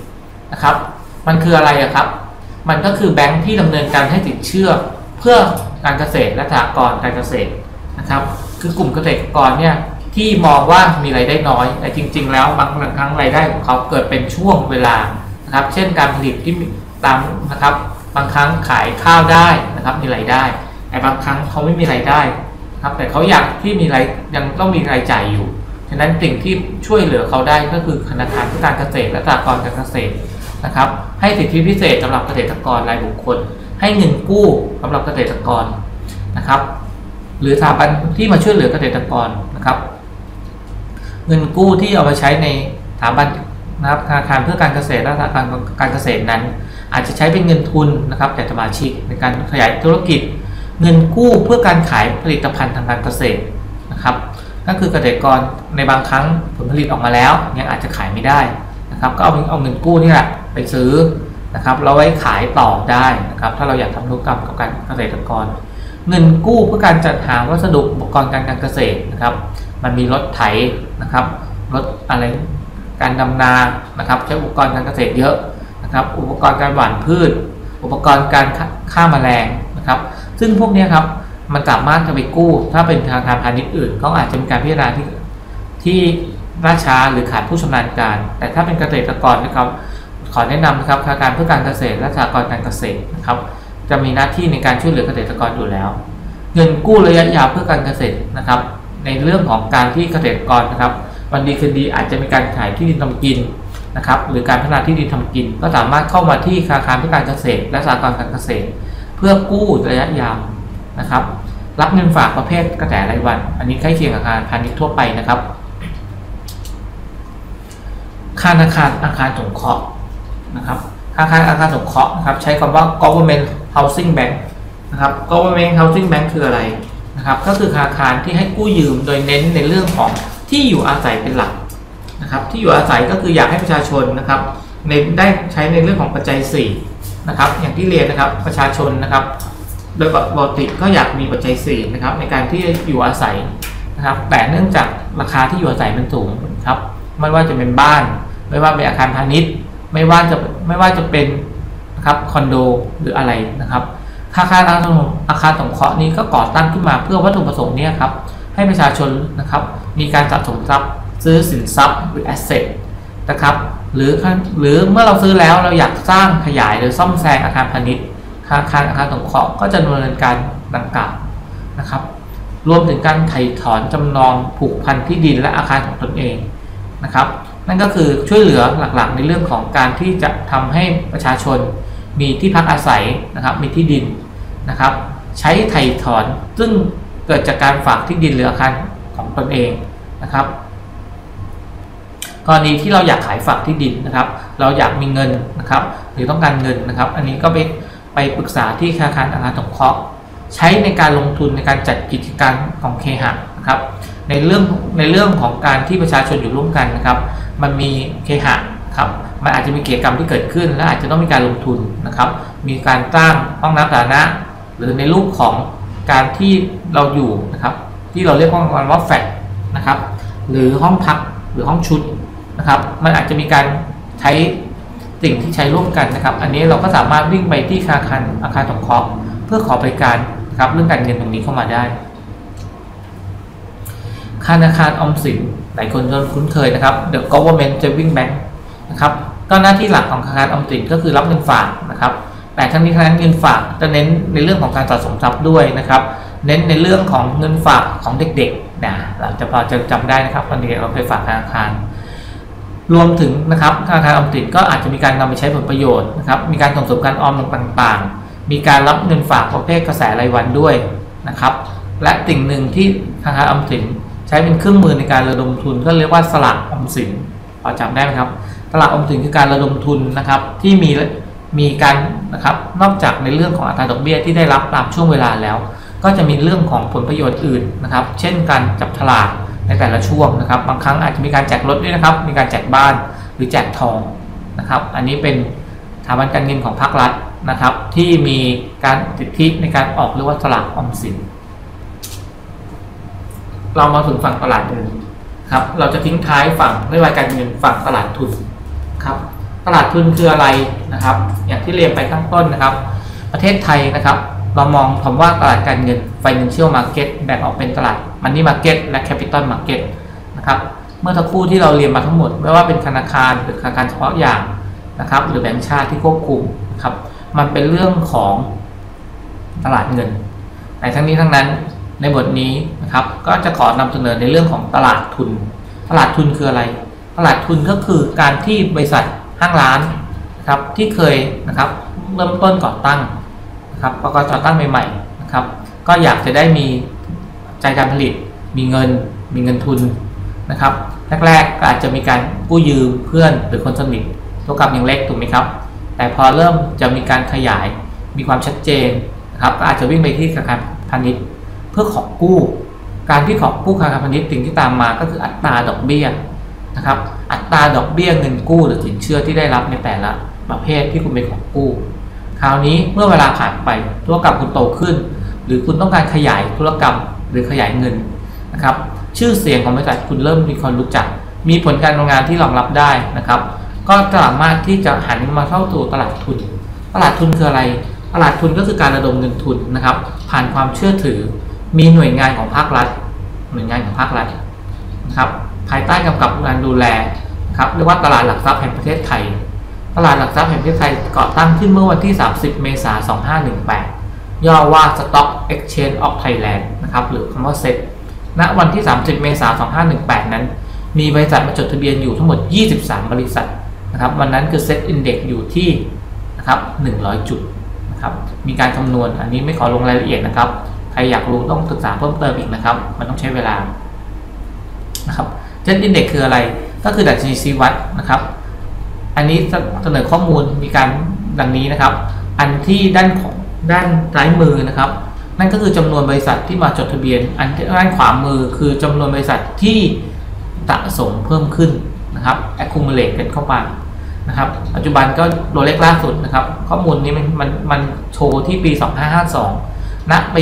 นะครับมันคืออะไรครับมันก็คือแบงค์ที่ดำเนินการให้สินเชื่อเพื่อการเกษตรและสหกรณ์การเกษตรนะครับคือกลุ่มเกษตรกรเนี่ยที่มองว่ามีรายได้น้อยแต่จริงๆแล้วบางครั้งรายได้ของเขาเกิดเป็นช่วงเวลานะครับเช่นการผลิตที่ตามนะครับบางครั้งขายข้าวได้นะครับมีรายได้แต่บางครั้งเขาไม่มีรายได้ครับแต่เขาอยากที่มีรายยังต้องมีรายจ่ายอยู่ฉะนั้นสิ่งที่ช่วยเหลือเขาได้ก็คือธนาคารเพื่อการเกษตรและสหกรณ์การเกษตรนะครับให้สิทธิพิเศษสำหรับเกษตรกรรายบุคคลให้เงินกู้สำหรับเกษตรกรนะครับหรือสถาบันที่มาช่วยเหลือเกษตรกรนะครับเงินกู้ที่เอาไปใช้ในสถาบันนะครับธนาคารเพื่อการเกษตรและสหกรณ์การเกษตรนั้น อาจจะใช้เป็นเงินทุนนะครับจากสมาชิกในการขยายธุรกิจเงินกู้เพื่อการขายผลิตภัณฑ์ทางการเกษตรนะครับก็คือเกษตรกรในบางครั้งผลผลิตออกมาแล้วยังอาจจะขายไม่ได้นะครับก็เอาเงินกู้นี่แหละไปซื้อนะครับเราไว้ขายต่อได้นะครับถ้าเราอยากทำธุรกรรมกับการเกษตรกรเงินกู้เพื่อการจัดหาวัสดุอุปกรณ์การเกษตรนะครับมันมีรถไถนะครับรถอะไรการดำนานะครับใช้อุปกรณ์การเกษตรเยอะนะครับอุปกรณ์การหว่านพืชอุปกรณ์การฆ่าแมลงนะครับซึ่งพวกนี้ครับมันสามารถจะไปกู้ถ้าเป็นธนาคารพาณิชย์อื่นเขาอาจจะมีการพิจารณาที่ล่าช้าหรือขาดผู้ชำนาญการแต่ถ้าเป็นเกษตรกรนะครับขอแนะนำนะครับธนาคารเพื่อการเกษตรและสหกรณ์การเกษตรนะครับจะมีหน้าที่ในการช่วยเหลือเกษตรกรอยู่แล้วเงินกู้ระยะยาวเพื่อการเกษตรนะครับในเรื่องของการที่เกษตรกรนะครับวันดีคืนดีอาจจะมีการขายที่ดินทำกินนะครับหรือการพัฒนาที่ดินทำกินก็สามารถเข้ามาที่ธนาคารเพื่อการเกษตรและสหกรณ์การเกษตรเพื่อกู้ระยะยาวนะครับรับเงินฝากประเภทกระแสรายวันอันนี้ใกล้เคียงกับอาคารพาณิชย์ทั่วไปนะครับอาคารสงเคราะห์นะครับอาคารสงเคราะห์นะครับใช้คำว่า government housing bank นะครับ government housing bank คืออะไรนะครับก็คือธนาคารที่ให้กู้ยืมโดยเน้นในเรื่องของที่อยู่อาศัยเป็นหลักนะครับที่อยู่อาศัยก็คืออยากให้ประชาชนนะครับได้ใช้ในเรื่องของปัจจัย4นะครับอย่างที่เรียนนะครับประชาชนนะครับโดยปกติก็อยากมีปัจจัย4นะครับในการที่อยู่อาศัยนะครับแต่เนื่องจากราคาที่อยู่อาศัยมันสูงครับไม่ว่าจะเป็นบ้านไม่ว่าเป็นอาคารพาณิชย์ไม่ว่าจะเป็นนะครับคอนโดหรืออะไรนะครับอาคารสงเคราะห์นี้ก็ก่อตั้งขึ้นมาเพื่อวัตถุประสงค์นี้ครับให้ประชาชนนะครับมีการสะสมทรัพย์ซื้อสินทรัพย์หรือ asset นะครับหรือเมื่อเราซื้อแล้วเราอยากสร้างขยายหรือซ่อมแซมอาคารพาณิชย์อาคารสงเคราะห์ก็จะดำเนินการดังกล่าวนะครับรวมถึงการไถ่ถอนจำนองผูกพันที่ดินและอาคารของตนเองนะครับนั่นก็คือช่วยเหลือหลักๆในเรื่องของการที่จะทำให้ประชาชนมีที่พักอาศัยนะครับมีที่ดินนะครับใช้ไถ่ถอนซึ่งเกิดจากการฝากที่ดินหรืออาคารของตนเองนะครับกรณีที่เราอยากขายฝากที่ดินนะครับเราอยากมีเงินนะครับหรือต้องการเงินนะครับอันนี้ก็ไปปรึกษาที่ธนาคารสงเคราะห์ใช้ในการลงทุนในการจัดกิจการของเคหะนะครับในเรื่องของการที่ประชาชนอยู่ร่วมกันนะครับมันมีเคหะครับมันอาจจะมีกิจกรรมที่เกิดขึ้นและอาจจะต้องมีการลงทุนนะครับมีการสร้างห้องน้ำสาธารณะหรือในรูปของการที่เราอยู่นะครับที่เราเรียกว่าแฟลตนะครับหรือห้องพักหรือห้องชุดนะครับมันอาจจะมีการใช้สิ่งที่ใช้ร่วมกันนะครับอันนี้เราก็สามารถวิ่งไปที่อาคารสงเคราะห์เพื่อขอบริการนะครับเรื่องการเงินตรงนี้เข้ามาได้ธนาคารออมสินหลายคนคุ้นเคยนะครับ The Government Savings Bank นะครับก็หน้าที่หลักของธนาคารออมสินก็คือรับเงินฝากนะครับแต่ทั้งนี้ทั้งนั้นเงินฝากจะเน้นในเรื่องของการสะสมทรัพย์ด้วยนะครับเน้นในเรื่องของเงินฝากของเด็กๆนะเราจะพอจะจำได้นะครับตอนนี้เราไปฝากธนาคารรวมถึงนะครับธนาคารออมสินก็อาจจะมีการนำไปใช้ผลประโยชน์นะครับมีการส่งเสริมการออมต่างๆมีการรับเงินฝากประเภทกระแสรายวันด้วยนะครับและสิ่งหนึ่งที่ธนาคารออมสินใช้เป็นเครื่องมือในการระดมทุนก็เรียกว่าสลากออมสินพอจำได้ไหมครับสลากออมสินคือการระดมทุนนะครับที่มีการนะครับนอกจากในเรื่องของอัตราดอกเบี้ยที่ได้รับตามช่วงเวลาแล้วก็จะมีเรื่องของผลประโยชน์อื่นนะครับเช่นการจับฉลากในแต่ละช่วงนะครับบางครั้งอาจจะมีการแจกรถด้วยนะครับมีการแจกบ้านหรือแจกทองนะครับอันนี้เป็นสถาบันการเงินของภาครัฐนะครับที่มีการสิทธิในการออกเรียกว่าสลากออมสินเรามาถึงฝั่งตลาดเงินครับเราจะทิ้งท้ายฝั่งนโยบายการเงินฝั่งตลาดทุนครับตลาดทุนคืออะไรนะครับอย่างที่เรียนไปข้างต้นนะครับประเทศไทยนะครับเรามองคำว่าตลาดการเงิน Financial Market แบ่งออกเป็นตลาด Money Market และ Capital Market นะครับเมื่อทั้งคู่ที่เราเรียนมาทั้งหมดไม่ว่าเป็นธนาคารหรือธนาคารเฉพาะอย่างนะครับหรือแบงก์ชาติที่ควบคุมนะครับมันเป็นเรื่องของตลาดเงินในทั้งนี้ทั้งนั้นในบทนี้นะครับก็จะขอนำเสนอในเรื่องของตลาดทุนตลาดทุนคืออะไรตลาดทุนก็คือการที่บริษัทห้างร้านนะครับที่เคยนะครับเริ่มต้นก่อตั้งนะครับก็ก่อตั้งใหม่ๆนะครับก็อยากจะได้มีใจการผลิตมีเงินทุนนะครับแรกๆก็อาจจะมีการกู้ยืมเพื่อนหรือคนสนิทธุรกรรมยังเล็กถูกไหมครับแต่พอเริ่มจะมีการขยายมีความชัดเจนนะครับก็อาจจะวิ่งไปที่ธนาคารพาณิชย์เพื่อขอกู้การที่ขอกู้ธนาคารพาณิชย์สิ่งที่ตามมาก็คืออัตราดอกเบี้ยนะครับอัตราดอกเบี้ยเงินกู้หรือสินเชื่อที่ได้รับในแต่ละประเภทที่คุณไปขอกู้คราวนี้เมื่อเวลาผ่านไปธุรกรรมคุณโตขึ้นหรือคุณต้องการขยายธุรกรรมหรือขยายเงินนะครับชื่อเสียงของบริษัทคุณเริ่มมีคนรู้จักมีผลการทำงานที่รองรับได้นะครับก็สามารถที่จะหันมาเข้าสู่ตลาดทุนตลาดทุนคืออะไรตลาดทุนก็คือการระดมเงินทุนนะครับผ่านความเชื่อถือมีหน่วยงานของภาครัฐนะครับภายใต้กำกับการดูแลครับเรียกว่าตลาดหลักทรัพย์แห่งประเทศไทยตลาดหลักทรัพย์แห่งประเทศไทยก่อตั้งขึ้นเมื่อวันที่30 เมษายน 2518ย่อว่า Stock Exchange of Thailand นะครับหรือคำว่า SET ณวันที่30 เมษายน 2518นั้นมีบริษัทมาจดทะเบียนอยู่ทั้งหมด23บริษัทนะครับวันนั้นคือ SET Index อยู่ที่นะครับ100จุดนะครับมีการคำนวณอันนี้ไม่ขอลงรายละเอียดนะครับใครอยากรู้ต้องศึกษาเพิ่มเติมอีกนะครับมันต้องใช้เวลานะครับ SET Index คืออะไรก็คือดัชนีชี้วัดนะครับอันนี้เสนอข้อมูลมีการดังนี้นะครับอันที่ด้านซ้ายมือนะครับนั่นก็คือจำนวนบริษัทที่มาจดทะเบียนอันด้านขวามือคือจำนวนบริษัทที่สะสมเพิ่มขึ้นนะครับ accumulate กันเข้าไปนะครับปัจจุบันก็ตัวเลขล่าสุดนะครับข้อมูลนี้มันโชว์ที่ปี 2552 ณ ปี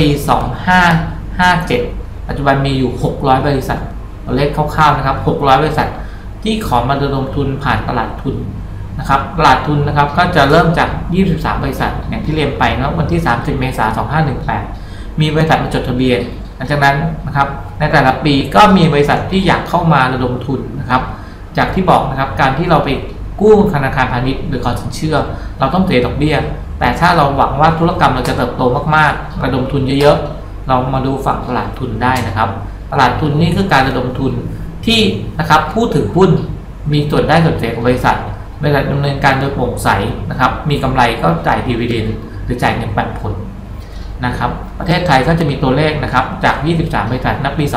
2557 ปัจจุบันมีอยู่600บริษัทตัวเลขคร่าวๆนะครับ600บริษัทที่ขอมาระดมทุนผ่านตลาดทุนนะครับตลาดทุนนะครับก็จะเริ่มจาก23บริษัทอย่างที่เรียนไปนะวันที่30 เมษายน 2518มีบริษัทมาจดทะเบียนหลังจากนั้นนะครับในแต่ละปีก็มีบริษัทที่อยากเข้ามาระดมทุนนะครับจากที่บอกนะครับการที่เราไปกู้ธนาคารพาณิชย์หรือขอสินเชื่อเราต้องเสียดอกเบี้ยแต่ถ้าเราหวังว่าธุรกรรมเราจะเติบโตมากๆระดมทุนเยอะๆเรามาดูฝั่งตลาดทุนได้นะครับตลาดทุนนี่คือการระดมทุนที่นะครับผู้ถือหุ้นมีส่วนได้ส่วนเสียของบริษัทดำเนินการโดยโปร่งใสนะครับมีกำไรก็จ่ายดีเวเดนหรือจ่ายเงินปันผลนะครับประเทศไทยก็จะมีตัวเลขนะครับจาก23บริษัทณปี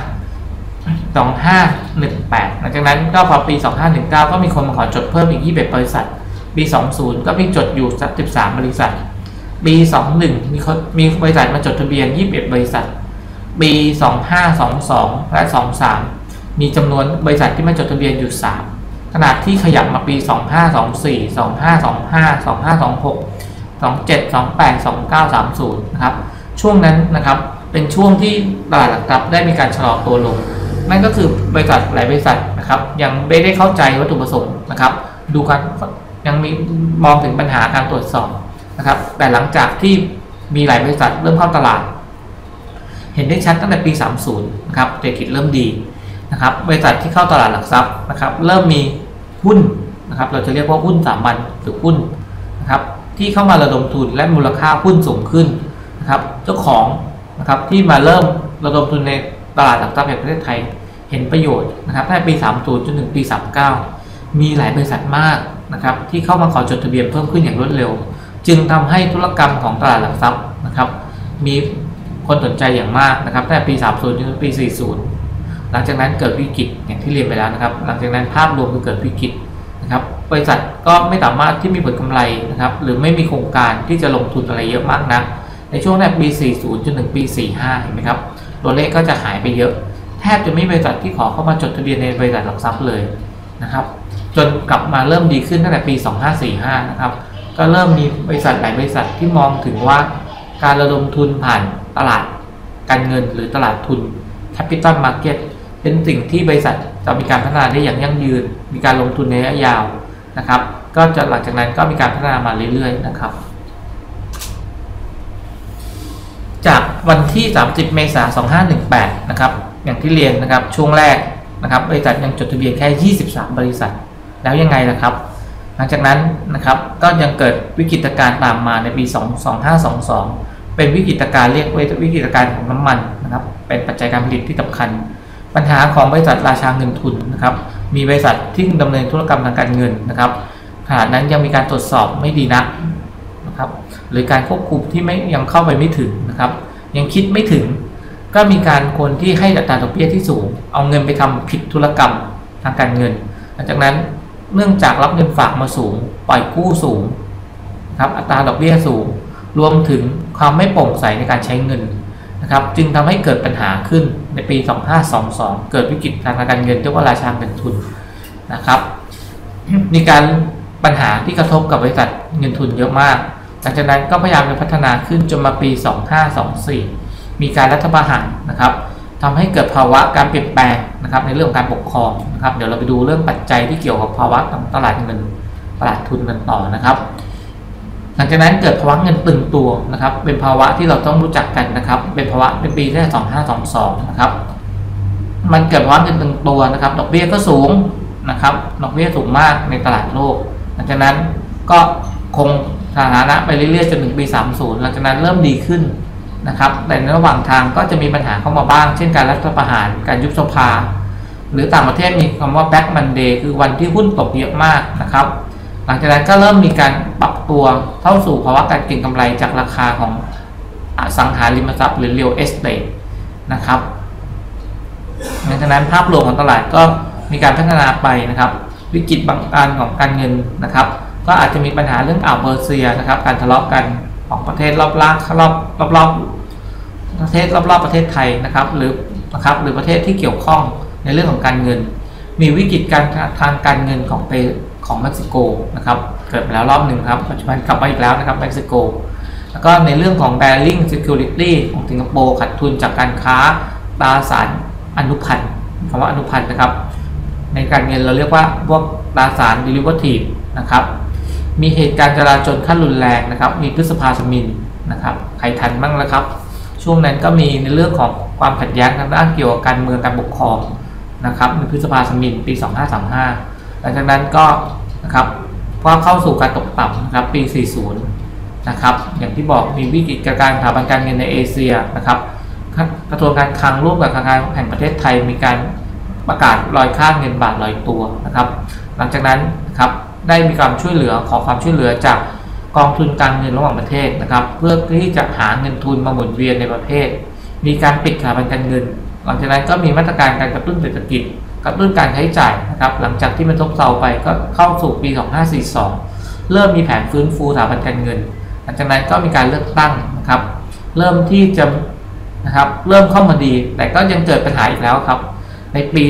2518หลังจากนั้นก็พอปี2519ก็มีคนมาขอจดเพิ่มอีก21บริษัทปี20ก็มีจดอยู่13บริษัทปี21มีบริษัทมาจดทะเบียน21บริษัทปี2522และ23มีจำนวนบริษัทที่มาจดทะเบียนอยู่3ขนาดที่ขยับมาปี2524 2525 2526 27 28 29 30นะครับช่วงนั้นนะครับเป็นช่วงที่ตลาดหลักทรัพย์ได้มีการชะลอตัวลงนั่นก็คือบริษัทหลายบริษัทนะครับยังไม่ได้เข้าใจวัตถุประสงค์นะครับดูกันยังมีมองถึงปัญหาการตรวจสอบนะครับแต่หลังจากที่มีหลายบริษัทเริ่มเข้าตลาดเห็นได้ชัดตั้งแต่ปี30นะครับเศรษฐกิจเริ่มดีนะครับบริษัทที่เข้าตลาดหลักทรัพย์นะครับเริ่มมีหุ้นนะครับเราจะเรียกว่าหุ้นสามัญหรือหุ้นนะครับที่เข้ามาระดมทุนและมูลค่าหุ้นสูงขึ้นนะครับเจ้าของนะครับที่มาเริ่มระดมทุนในตลาดหลักทรัพย์แห่งประเทศไทยเห็นประโยชน์นะครับตั้งแต่ปี30จนถึงปี39มีหลายบริษัทมากนะครับที่เข้ามาขอจดทะเบียนเพิ่มขึ้นอย่างรวดเร็วจึงทำให้ธุรกรรมของตลาดหลักทรัพย์นะครับมีคนสนใจอย่างมากนะครับตั้งแต่ปี30จนถึงปี40หลังจากนั้นเกิดวิกฤตอย่างที่เรียนไปแล้วนะครับหลังจากนั้นภาพรวมคือเกิดวิกฤตนะครับบริษัทก็ไม่สามารถที่มีผลกำไรนะครับหรือไม่มีโครงการที่จะลงทุนอะไรเยอะมากนักในช่วงแรกปี40จนถึงปี45เห็นไหมครับตัวเลขก็จะหายไปเยอะแทบจะไม่มีบริษัทที่ขอเข้ามาจดทะเบียนในบริษัทหลักทรัพย์เลยนะครับจนกลับมาเริ่มดีขึ้นตั้งแต่ปี2545นะครับก็เริ่มมีบริษัทหลายบริษัทที่มองถึงว่าการระดมทุนผ่านตลาดการเงินหรือตลาดทุน Capital Market เป็นสิ่งที่บริษัทจะมีการพัฒนาได้อย่างยั่งยืนมีการลงทุนในระยะยาวนะครับก็จะหลังจากนั้นก็มีการพัฒนามาเรื่อยๆนะครับจากวันที่30 เมษายน 2518นะครับอย่างที่เรียนนะครับช่วงแรกนะครับบริษัทยังจดทะเบียนแค่23บริษัทแล้วยังไงล่ะครับหลังจากนั้นนะครับก็ยังเกิดวิกฤตการณ์ตามมาในปี2522เป็นวิกฤตการณ์เรียกว่าวิกฤตการณ์ของน้ำมันนะครับเป็นปัจจัยการผลิตที่สำคัญปัญหาของบริษัทราชาเงินทุนนะครับมีบริษัทที่ดำเนินธุรกรรมทางการเงินนะครับขณะนั้นยังมีการตรวจสอบไม่ดีนักนะครับหรือการควบคุมที่ยังเข้าไปไม่ถึงนะครับยังคิดไม่ถึงก็มีการคนที่ให้อัตราดอกเบี้ยที่สูงเอาเงินไปทำผิดธุรกรรมทางการเงินหลังจากนั้นเนื่องจากรับเงินฝากมาสูงปล่อยกู้สูงครับอัตราดอกเบี้ยสูงรวมถึงความไม่โปร่งใสในการใช้เงินนะครับจึงทำให้เกิดปัญหาขึ้นในปี2522เกิดวิกฤตทางการเงินเรียกว่าราชาเงินทุนนะครับมีการปัญหาที่กระทบกับบริษัทเงินทุนเยอะมากหลังจากนั้นก็พยายามจะพัฒนาขึ้นจนมาปี2524มีการรัฐประหารนะครับทำให้เกิดภาวะการเปลี่ยนแปลงนะครับในเรื่องของการปกครองนะครับเดี๋ยวเราไปดูเรื่องปัจจัยที่เกี่ยวกับภาวะของตลาดเงินตลาดทุนกันต่อนะครับหลังจากนั้นเกิดภาวะเงินตึงตัวนะครับเป็นภาวะที่เราต้องรู้จักกันนะครับเป็นภาวะเป็นปีที่2522นะครับมันเกิดภาวะเงินตึงตัวนะครับดอกเบี้ยก็สูงนะครับดอกเบี้ยสูงมากในตลาดโลกหลังจากนั้นก็คงสถานะไปเรื่อยๆจนถึงปี30หลังจากนั้นเริ่มดีขึ้นนะครับแต่ในระหว่างทางก็จะมีปัญหาเข้ามาบ้างเช่นการรัฐประหารการยุบสภาหรือต่างประเทศมีคำว่า Black Monday คือวันที่หุ้นตกเยอะมากนะครับหลังจากนั้นก็เริ่มมีการปรับตัวเข้าสู่ภาวะการเก็งกำไรจากราคาของอสังหาริมทรัพย์หรือ Real Estate นะครับหลังจากนั้นภาพรวมของตลาดก็มีการพัฒนาไปนะครับวิกฤตบางการของการเงินนะครับก็อาจจะมีปัญหาเรื่องอ่าวเปอร์เซียนะครับการทะเลาะกันของประเทศรอบประเทศรอบประเทศไทยนะครับหรือประเทศที่เกี่ยวข้องในเรื่องของการเงินมีวิกฤตการทางการเงินของเม็กซิโกนะครับเกิดไปแล้วรอบหนึ่งครับปัจจุบันกลับมาอีกแล้วนะครับเม็กซิโกแล้วก็ในเรื่องของ Bearing Security ของสิงคโปร์ขาดทุนจากการค้าตราสารอนุพันธ์คำว่าอนุพันธ์นะครับในการเงินเราเรียกว่าพวกตราสาร Derivative นะครับมีเหตุการณ์จราจรขั้นรุนแรงนะครับมีพฤษภาธมิฬนะครับใครทันบ้างแล้วครับช่วงนั้นก็มีในเรื่องของความขัดแย้งทางด้านเกี่ยวกับการเมืองการปกครองนะครับในพฤษภาธมิฬปี2535หลังจากนั้นก็นะครับก็เข้าสู่การตกต่ำนะครับปี40นะครับอย่างที่บอกมีวิกฤตการสถาบันการเงินในเอเชียนะครับกระทรวงการคลังร่วมกับธนาคารแห่งประเทศไทยมีการประกาศลอยค่าเงินบาทลอยตัวนะครับหลังจากนั้นนะครับได้มีการช่วยเหลือขอความช่วยเหลือจากกองทุนการเงินระหว่างประเทศนะครับเพื่อที่จะหาเงินทุนมาหมุนเวียนในประเทศมีการปิดสถาบันการเงินหลังจากนั้นก็มีมาตรการการกระตุ้นเศรษฐกิจกระตุ้นการใช้จ่ายนะครับหลังจากที่มันซบเซาไปก็เข้าสู่ปี2542เริ่มมีแผนฟื้นฟูสถาบันการเงินหลังจากนั้นก็มีการเลือกตั้งนะครับเริ่มที่จะนะครับเริ่มเข้ามาดีแต่ก็ยังเกิดปัญหาอีกแล้วครับในปี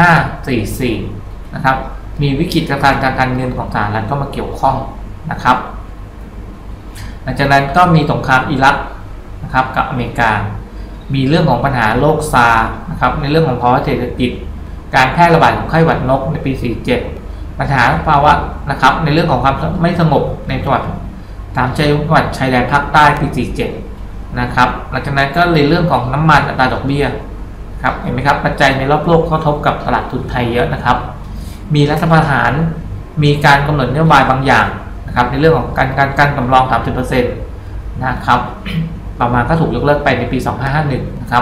2544นะครับมีวิกฤตการเงินของสหรัฐก็มาเกี่ยวข้องนะครับหลังจากนั้นก็มีสงครามอิรักนะครับกับอเมริกามีเรื่องของปัญหาโรคซาร์นะครับในเรื่องของภาวะเศรษฐกิจการแพร่ระบาดของไข้หวัดนกในปี47ปัญหาภาวะนะครับในเรื่องของความไม่สงบในจังหวัดตามจังหวัดชายแดนภาคใต้ปี47นะครับหลังจากนั้นก็เลยเรื่องของน้ำมันอัตราดอกเบี้ยครับเห็นไหมครับปัจจัยในรอบโลกกระทบกับตลาดทุนไทยเยอะนะครับมีรัฐประหารมีการกำหนดนโยบายบางอย่างนะครับในเรื่องของการสำรอง 30% นะครับประมาณก็ถูกยกเลิกไปในปี2551นะครับ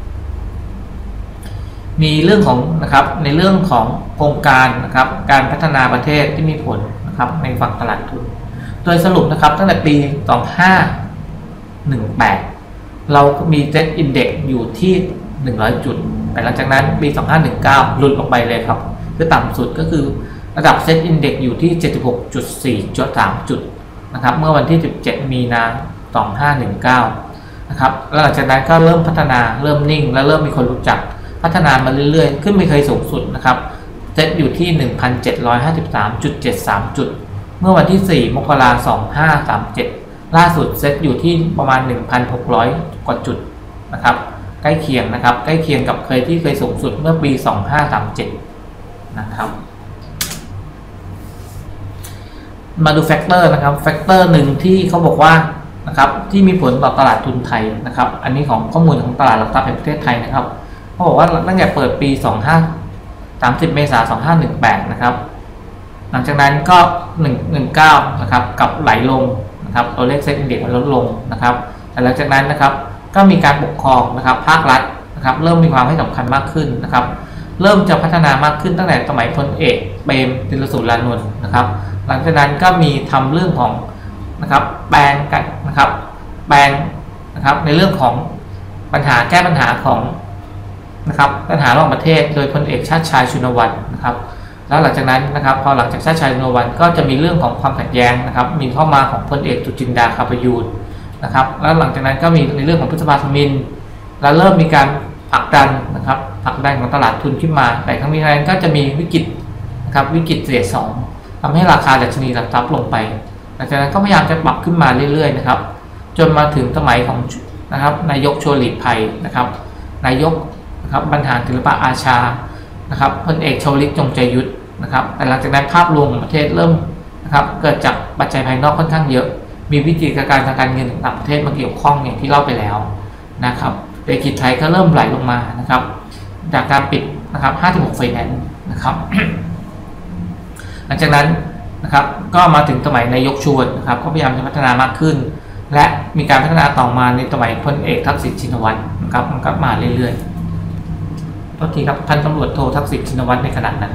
มีเรื่องของนะครับในเรื่องของโครงการนะครับการพัฒนาประเทศที่มีผลนะครับในฝั่งตลาดทุนโดยสรุปนะครับตั้งแต่ปี2518เรามีเซ็ตอินเด็กซ์อยู่ที่100จุดแต่หลังจากนั้นปี2519หลุดลงไปเลยครับคือต่ำสุดก็คือระดับเซ็ตอินเด็กซ์อยู่ที่ 76.4.3 จุดนะครับเมื่อวันที่17มีนา2519นะครับแล้วหลังจากนั้นก็เริ่มพัฒนาเริ่มนิ่งและเริ่มมีคนรู้จักพัฒนามาเรื่อยๆขึ้นไม่เคยสูงสุดนะครับเซ็ตอยู่ที่ 1,753.73 จุดเมื่อวันที่4มกราคม2537ล่าสุดเซ็ตอยู่ที่ประมาณ 1,600 กว่าจุดนะครับใกล้เคียงนะครับใกล้เคียงกับที่เคยสูงสุดเมื่อปี2537นะครับมาดูแฟกเตอร์นะครับแฟกเตอร์หนึ่งที่เขาบอกว่านะครับที่มีผลต่อตลาดทุนไทยนะครับอันนี้ของข้อมูลของตลาดหลักทรัพย์แห่งประเทศไทยนะครับเขาบอกว่าตั้งแต่เปิดปี30 เมษายน 2518นะครับหลังจากนั้นก็119นะครับกับไหลลงนะครับตัวเลขเซ็ตอินเด็กซ์มันลดลงนะครับแต่หลังจากนั้นนะครับก็มีการปกครองนะครับภาครัฐนะครับเริ่มมีความให้สำคัญมากขึ้นนะครับเริ่มจะพัฒนามากขึ้นตั้งแต่สมัยพลเอกเปรมติลสูรรานนท์นะครับหลังจากนั้นก็มีทำเรื่องของนะครับแปลงกันนะครับแปลงนะครับในเรื่องของปัญหาแก้ปัญหาของนะครับปัญหาระหว่างประเทศโดยพลเอกชาติชายชุนวันนะครับแล้วหลังจากนั้นนะครับพอหลังจากชาติชายชุนวันก็จะมีเรื่องของความขัดแย้งนะครับมีเข้ามาของพลเอกสุจินดาคาประยูรนะครับแล้วหลังจากนั้นก็มีในเรื่องของพฤษภาธมิฬแล้วเริ่มมีการผลักดันนะครับผลักดันของตลาดทุนขึ้นมาแต่ทั้งนี้ทั้งนั้นก็จะมีวิกฤตนะครับวิกฤตเฟส 2ทำให้ราคาดัชนีหลักทรัพย์ลงไปหลังจากนั้นก็พยายามจะปรับขึ้นมาเรื่อยๆนะครับจนมาถึงสมัยของนะครับนายกชวนหลีกภัยนะครับนายกนะครับบรรหารศิลปะอาชานะครับพลเอกชวลิตจงใจยุทธนะครับแต่หลังจากนั้นภาพรวมของประเทศเริ่มนะครับเกิดจากปัจจัยภายนอกค่อนข้างเยอะมีวิกฤตการทางการเงินต่างประเทศมาเกี่ยวข้องอย่างที่เล่าไปแล้วนะครับเศรษฐกิจไทยก็เริ่มไหลลงมานะครับจากการปิดนะครับ56ไฟแนนซ์นะครับ หลังจากนั้นนะครับก็มาถึงสมัยนายกชวนนะครับก็พยายามจะพัฒนามากขึ้นและมีการพัฒนาต่อมาในสมัยพลเอกทักษิณชินวัตรนะครับมันก็มาเรื่อยๆก็ทีครับท่านตำรวจโททักษิณชินวัตรในขณะนั้น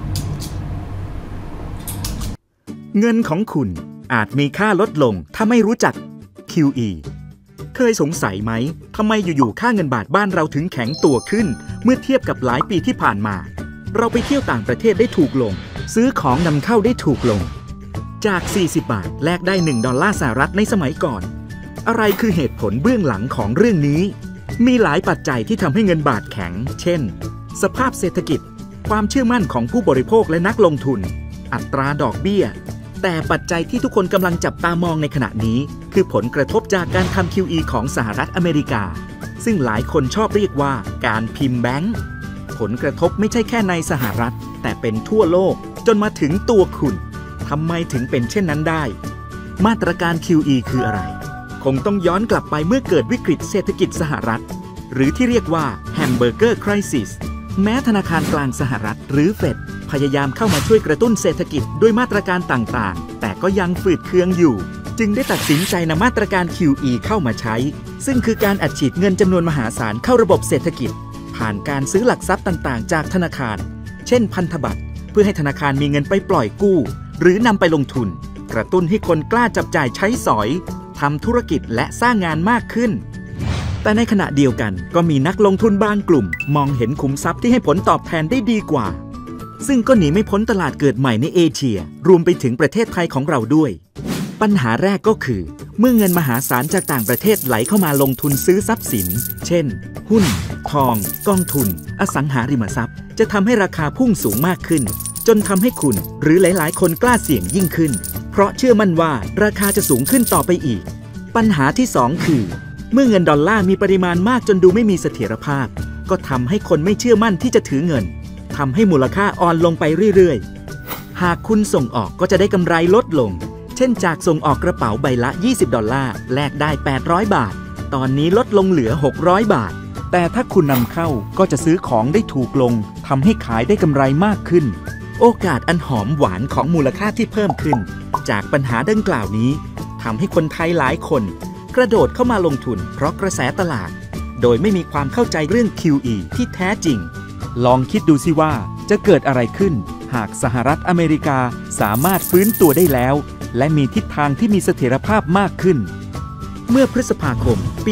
เงินของคุณอาจมีค่าลดลงถ้าไม่รู้จัก QE เคยสงสัยไหมทำไมอยู่ๆค่าเงินบาทบ้านเราถึงแข็งตัวขึ้นเมื่อเทียบกับหลายปีที่ผ่านมาเราไปเที่ยวต่างประเทศได้ถูกลงซื้อของนำเข้าได้ถูกลงจาก40 บาทแลกได้$1สหรัฐในสมัยก่อนอะไรคือเหตุผลเบื้องหลังของเรื่องนี้มีหลายปัจจัยที่ทำให้เงินบาทแข็งเช่นสภาพเศรษฐกิจความเชื่อมั่นของผู้บริโภคและนักลงทุนอัตราดอกเบี้ยแต่ปัจจัยที่ทุกคนกำลังจับตามองในขณะนี้คือผลกระทบจากการทำ QE ของสหรัฐอเมริกาซึ่งหลายคนชอบเรียกว่าการพิมพ์แบงก์ผลกระทบไม่ใช่แค่ในสหรัฐแต่เป็นทั่วโลกจนมาถึงตัวคุณทำไมถึงเป็นเช่นนั้นได้มาตรการ QE คืออะไรคงต้องย้อนกลับไปเมื่อเกิดวิกฤตเศรษฐกิจสหรัฐหรือที่เรียกว่าแฮมเบอร์เกอร์ไครซิสแม้ธนาคารกลางสหรัฐหรือเฟดพยายามเข้ามาช่วยกระตุ้นเศรษฐกิจด้วยมาตรการต่างๆแต่ก็ยังฝืดเคืองอยู่จึงได้ตัดสินใจนำมาตรการ QE เข้ามาใช้ซึ่งคือการอัดฉีดเงินจำนวนมหาศาลเข้าระบบเศรษฐกิจผ่านการซื้อหลักทรัพย์ต่างๆจากธนาคารเช่นพันธบัตรเพื่อให้ธนาคารมีเงินไปปล่อยกู้หรือนำไปลงทุนกระตุ้นให้คนกล้าจับจ่ายใช้สอยทำธุรกิจและสร้างงานมากขึ้นแต่ในขณะเดียวกันก็มีนักลงทุนบางกลุ่มมองเห็นขุมทรัพย์ที่ให้ผลตอบแทนได้ดีกว่าซึ่งก็หนีไม่พ้นตลาดเกิดใหม่ในเอเชียรวมไปถึงประเทศไทยของเราด้วยปัญหาแรกก็คือเมื่อเงินมหาศาลจากต่างประเทศไหลเข้ามาลงทุนซื้อทรัพย์สินเช่นหุ้นทองกองทุนอสังหาริมทรัพย์จะทำให้ราคาพุ่งสูงมากขึ้นจนทำให้คุณหรือหลายๆคนกล้าเสี่ยงยิ่งขึ้นเพราะเชื่อมั่นว่าราคาจะสูงขึ้นต่อไปอีกปัญหาที่2คือเมื่อเงินดอลลาร์มีปริมาณมากจนดูไม่มีเสถียรภาพก็ทำให้คนไม่เชื่อมั่นที่จะถือเงินทำให้มูลค่าอ่อนลงไปเรื่อยๆหากคุณส่งออกก็จะได้กำไรลดลงเช่นจากส่งออกกระเป๋าใบละ$20แลกได้800 บาทตอนนี้ลดลงเหลือ600 บาทแต่ถ้าคุณนำเข้าก็จะซื้อของได้ถูกลงทำให้ขายได้กำไรมากขึ้นโอกาสอันหอมหวานของมูลค่าที่เพิ่มขึ้นจากปัญหาดังกล่าวนี้ทำให้คนไทยหลายคนกระโดดเข้ามาลงทุนเพราะกระแสตลาดโดยไม่มีความเข้าใจเรื่อง QE ที่แท้จริงลองคิดดูสิว่าจะเกิดอะไรขึ้นหากสหรัฐอเมริกาสามารถฟื้นตัวได้แล้วและมีทิศทางที่มีเสถียรภาพมากขึ้นเมื่อพฤษภาคมปี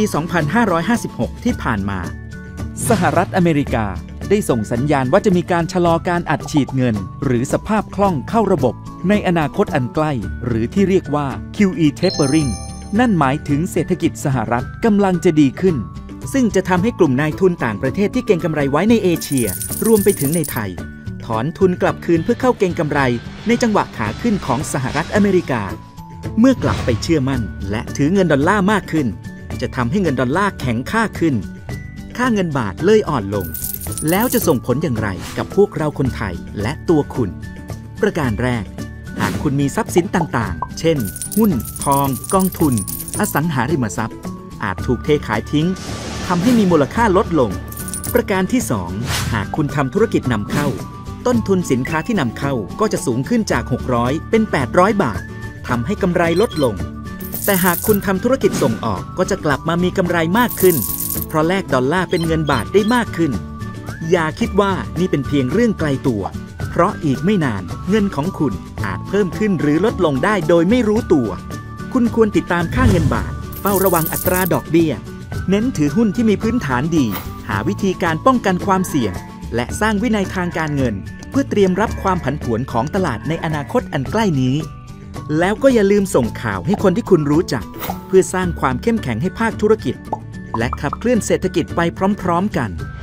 2556 ที่ผ่านมาสหรัฐอเมริกาได้ส่งสัญญาณว่าจะมีการชะลอการอัดฉีดเงินหรือสภาพคล่องเข้าระบบในอนาคตอันใกล้หรือที่เรียกว่า QE tapering นั่นหมายถึงเศรษฐกิจสหรัฐกำลังจะดีขึ้นซึ่งจะทำให้กลุ่มนายทุนต่างประเทศที่เก็งกำไรไว้ในเอเชียรวมไปถึงในไทยถอนทุนกลับคืนเพื่อเข้าเก็งกำไรในจังหวะขาขึ้นของสหรัฐอเมริกาเมื่อกลับไปเชื่อมั่นและถือเงินดอลลาร์มากขึ้นจะทำให้เงินดอลลาร์แข็งค่าขึ้นค่าเงินบาทเลยอ่อนลงแล้วจะส่งผลอย่างไรกับพวกเราคนไทยและตัวคุณประการแรกหากคุณมีทรัพย์สินต่างๆ เช่น หุ้น ทอง กองทุน อสังหาริมทรัพย์ อาจถูกเทขายทิ้งทำให้มีมูลค่าลดลงประการที่ 2 หากคุณทำธุรกิจนำเข้าต้นทุนสินค้าที่นำเข้าก็จะสูงขึ้นจาก600เป็น800บาททำให้กำไรลดลงแต่หากคุณทำธุรกิจส่งออกก็จะกลับมามีกำไรมากขึ้นเพราะแลกดอลลาร์เป็นเงินบาทได้มากขึ้นอย่าคิดว่านี่เป็นเพียงเรื่องไกลตัวเพราะอีกไม่นานเงินของคุณอาจเพิ่มขึ้นหรือลดลงได้โดยไม่รู้ตัวคุณควรติดตามค่าเงินบาทเฝ้าระวังอัตราดอกเบี้ยเน้นถือหุ้นที่มีพื้นฐานดีหาวิธีการป้องกันความเสี่ยงและสร้างวินัยทางการเงินเพื่อเตรียมรับความผันผวนของตลาดในอนาคตอันใกล้นี้แล้วก็อย่าลืมส่งข่าวให้คนที่คุณรู้จักเพื่อสร้างความเข้มแข็งให้ภาคธุรกิจและขับเคลื่อนเศรษฐกิจไปพร้อมๆกัน